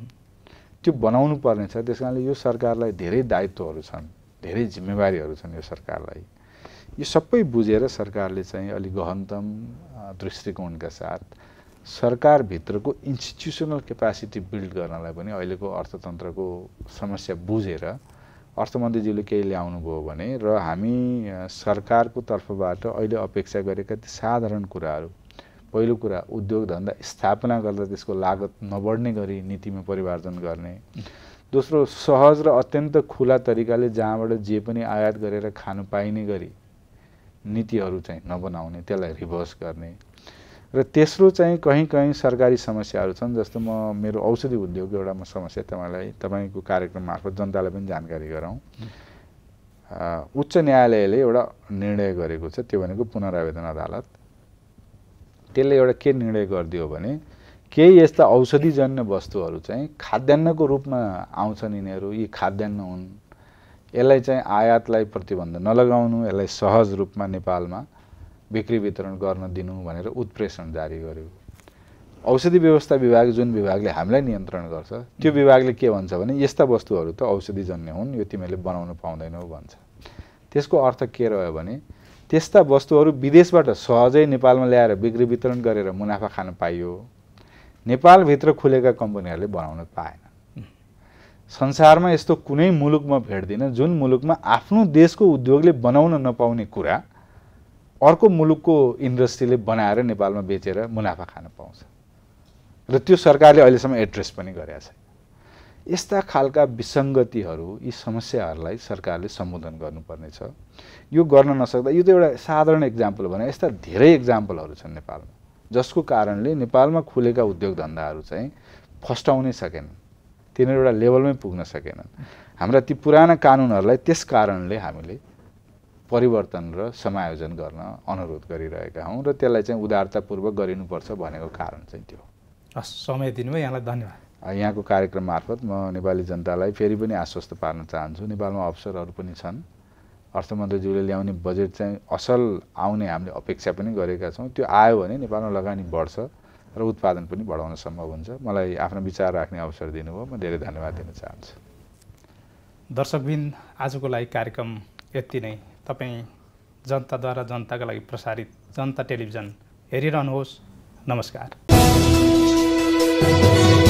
B: त्यो बनाउनु पर्ने छ। त्यसकारणले यो सरकारलाई धेरै दायित्वहरू छन्, धेरै जिम्मेवारीहरू छन् यो सरकारलाई। यो सबै बुझेर सरकारले चाहिँ अलि गहनतम दृष्टिकोणका साथ सरकारभित्रको इन्स्टिट्युसनल क्यापासिटी बिल्ड गर्नलाई पनि अहिलेको अर्थतन्त्रको समस्या बुझेर अर्थमन्त्रीज्यूले केही ल्याउनु भयो भने र हामी सरकारको तर्फबाट अहिले अपेक्षा गरेका ती साधारण कुराहरू, पहिलो कुरा उद्योग धन्दा स्थापना गर्दा त्यसको लागत नबढ्ने गरी नीतिमा परिवर्तन गर्ने, दोस्रो सहज र अत्यन्त खुला तरिकाले जहाँबाट जे पनि आयात गरेर खानु पाइने गरी नीतिहरू चाहिँ नबनाउने, त्यसलाई रिभर्स गर्ने, र तेस्रो चाहिँ कहीँ कहीँ सरकारी समस्याहरू छन्। जस्तो मेरो औषधि उद्योगको एउटा समस्या तपाईँको कार्यक्रम मार्फत जनतालाई पनि जानकारी गराउँ। उच्च न्यायालयले एउटा निर्णय गरेको छ, त्यो भनेको पुनरावेदन अदालत। त्यसले एउटा के निर्णय गरिदियो भने केही यस्ता औषधिजन्य वस्तुहरू चाहिँ खाद्यान्नको रूपमा आउँछन्, यिनीहरू यी खाद्यान्न हुन्, यसलाई चाहिँ आयातलाई प्रतिबन्ध नलगाउनु, यसलाई सहज रूपमा नेपालमा बिक्री वितरण गर्न दिनु भनेर उत्प्रेषण जारी गर्यो। औषधि व्यवस्था विभाग जुन विभागले हामीलाई नियन्त्रण गर्छ त्यो विभागले के भन्छ भने यस्ता वस्तुहरू त औषधिजन्य हुन्, यो तिमीले बनाउन पाउँदैनौ भन्छ। त्यसको अर्थ के रह्यो भने त्यस्ता वस्तुहरू विदेशबाट सहजै नेपालमा ल्याएर बिक्री वितरण गरेर मुनाफा खान पाइयो, नेपालभित्र खुलेका कम्पनीहरूले बनाउन पाएन। संसारमा यस्तो कुनै मुलुकमा भेट्दिन जुन मुलुकमा आफ्नो देशको उद्योगले बनाउन नपाउने कुरा अर्को मुलुकको इन्डस्ट्रीले बनाएर नेपालमा बेचेर मुनाफा खान पाउँछ, र त्यो सरकारले अहिलेसम्म एड्रेस पनि गरेका छैन। यस्ता खालका विसङ्गतिहरू, यी समस्याहरूलाई सरकारले सम्बोधन गर्नुपर्नेछ। यो गर्न नसक्दा, यो त एउटा साधारण इक्जाम्पल भने यस्ता धेरै इक्जाम्पलहरू छन् नेपालमा, जसको कारणले नेपालमा खुलेका उद्योग धन्दाहरू चाहिँ फस्टाउनै सकेनन्, तिनीहरू एउटा लेभलमै पुग्न सकेनन्। हाम्रा ती पुराना कानुनहरूलाई त्यस कारणले हामीले परिवर्तन र समायोजन गर्न अनुरोध गरिरहेका हौँ, र त्यसलाई चाहिँ उदारतापूर्वक गरिनुपर्छ भनेको कारण चाहिँ त्यो।
A: हस्, समय दिनुभयो, यहाँलाई धन्यवाद।
B: यहाँको कार्यक्रम मार्फत म नेपाली जनतालाई फेरि पनि आश्वस्त पार्न चाहन्छु, नेपालमा अवसरहरू पनि छन्। अर्थमन्त्रीज्यूले ल्याउने बजेट चाहिँ असल आउने हामीले अपेक्षा पनि गरेका छौँ। त्यो आयो भने नेपालमा लगानी बढ्छ र उत्पादन पनि बढाउन सम्भव हुन्छ। मलाई आफ्नो विचार राख्ने अवसर दिनुभयो, म धेरै धन्यवाद दिन चाहन्छु।
A: दर्शकबिन, आजको लागि कार्यक्रम यति नै। तपाईँ जनताद्वारा जनताका लागि प्रसारित जनता टेलिभिजन हेरिरहनुहोस्। नमस्कार।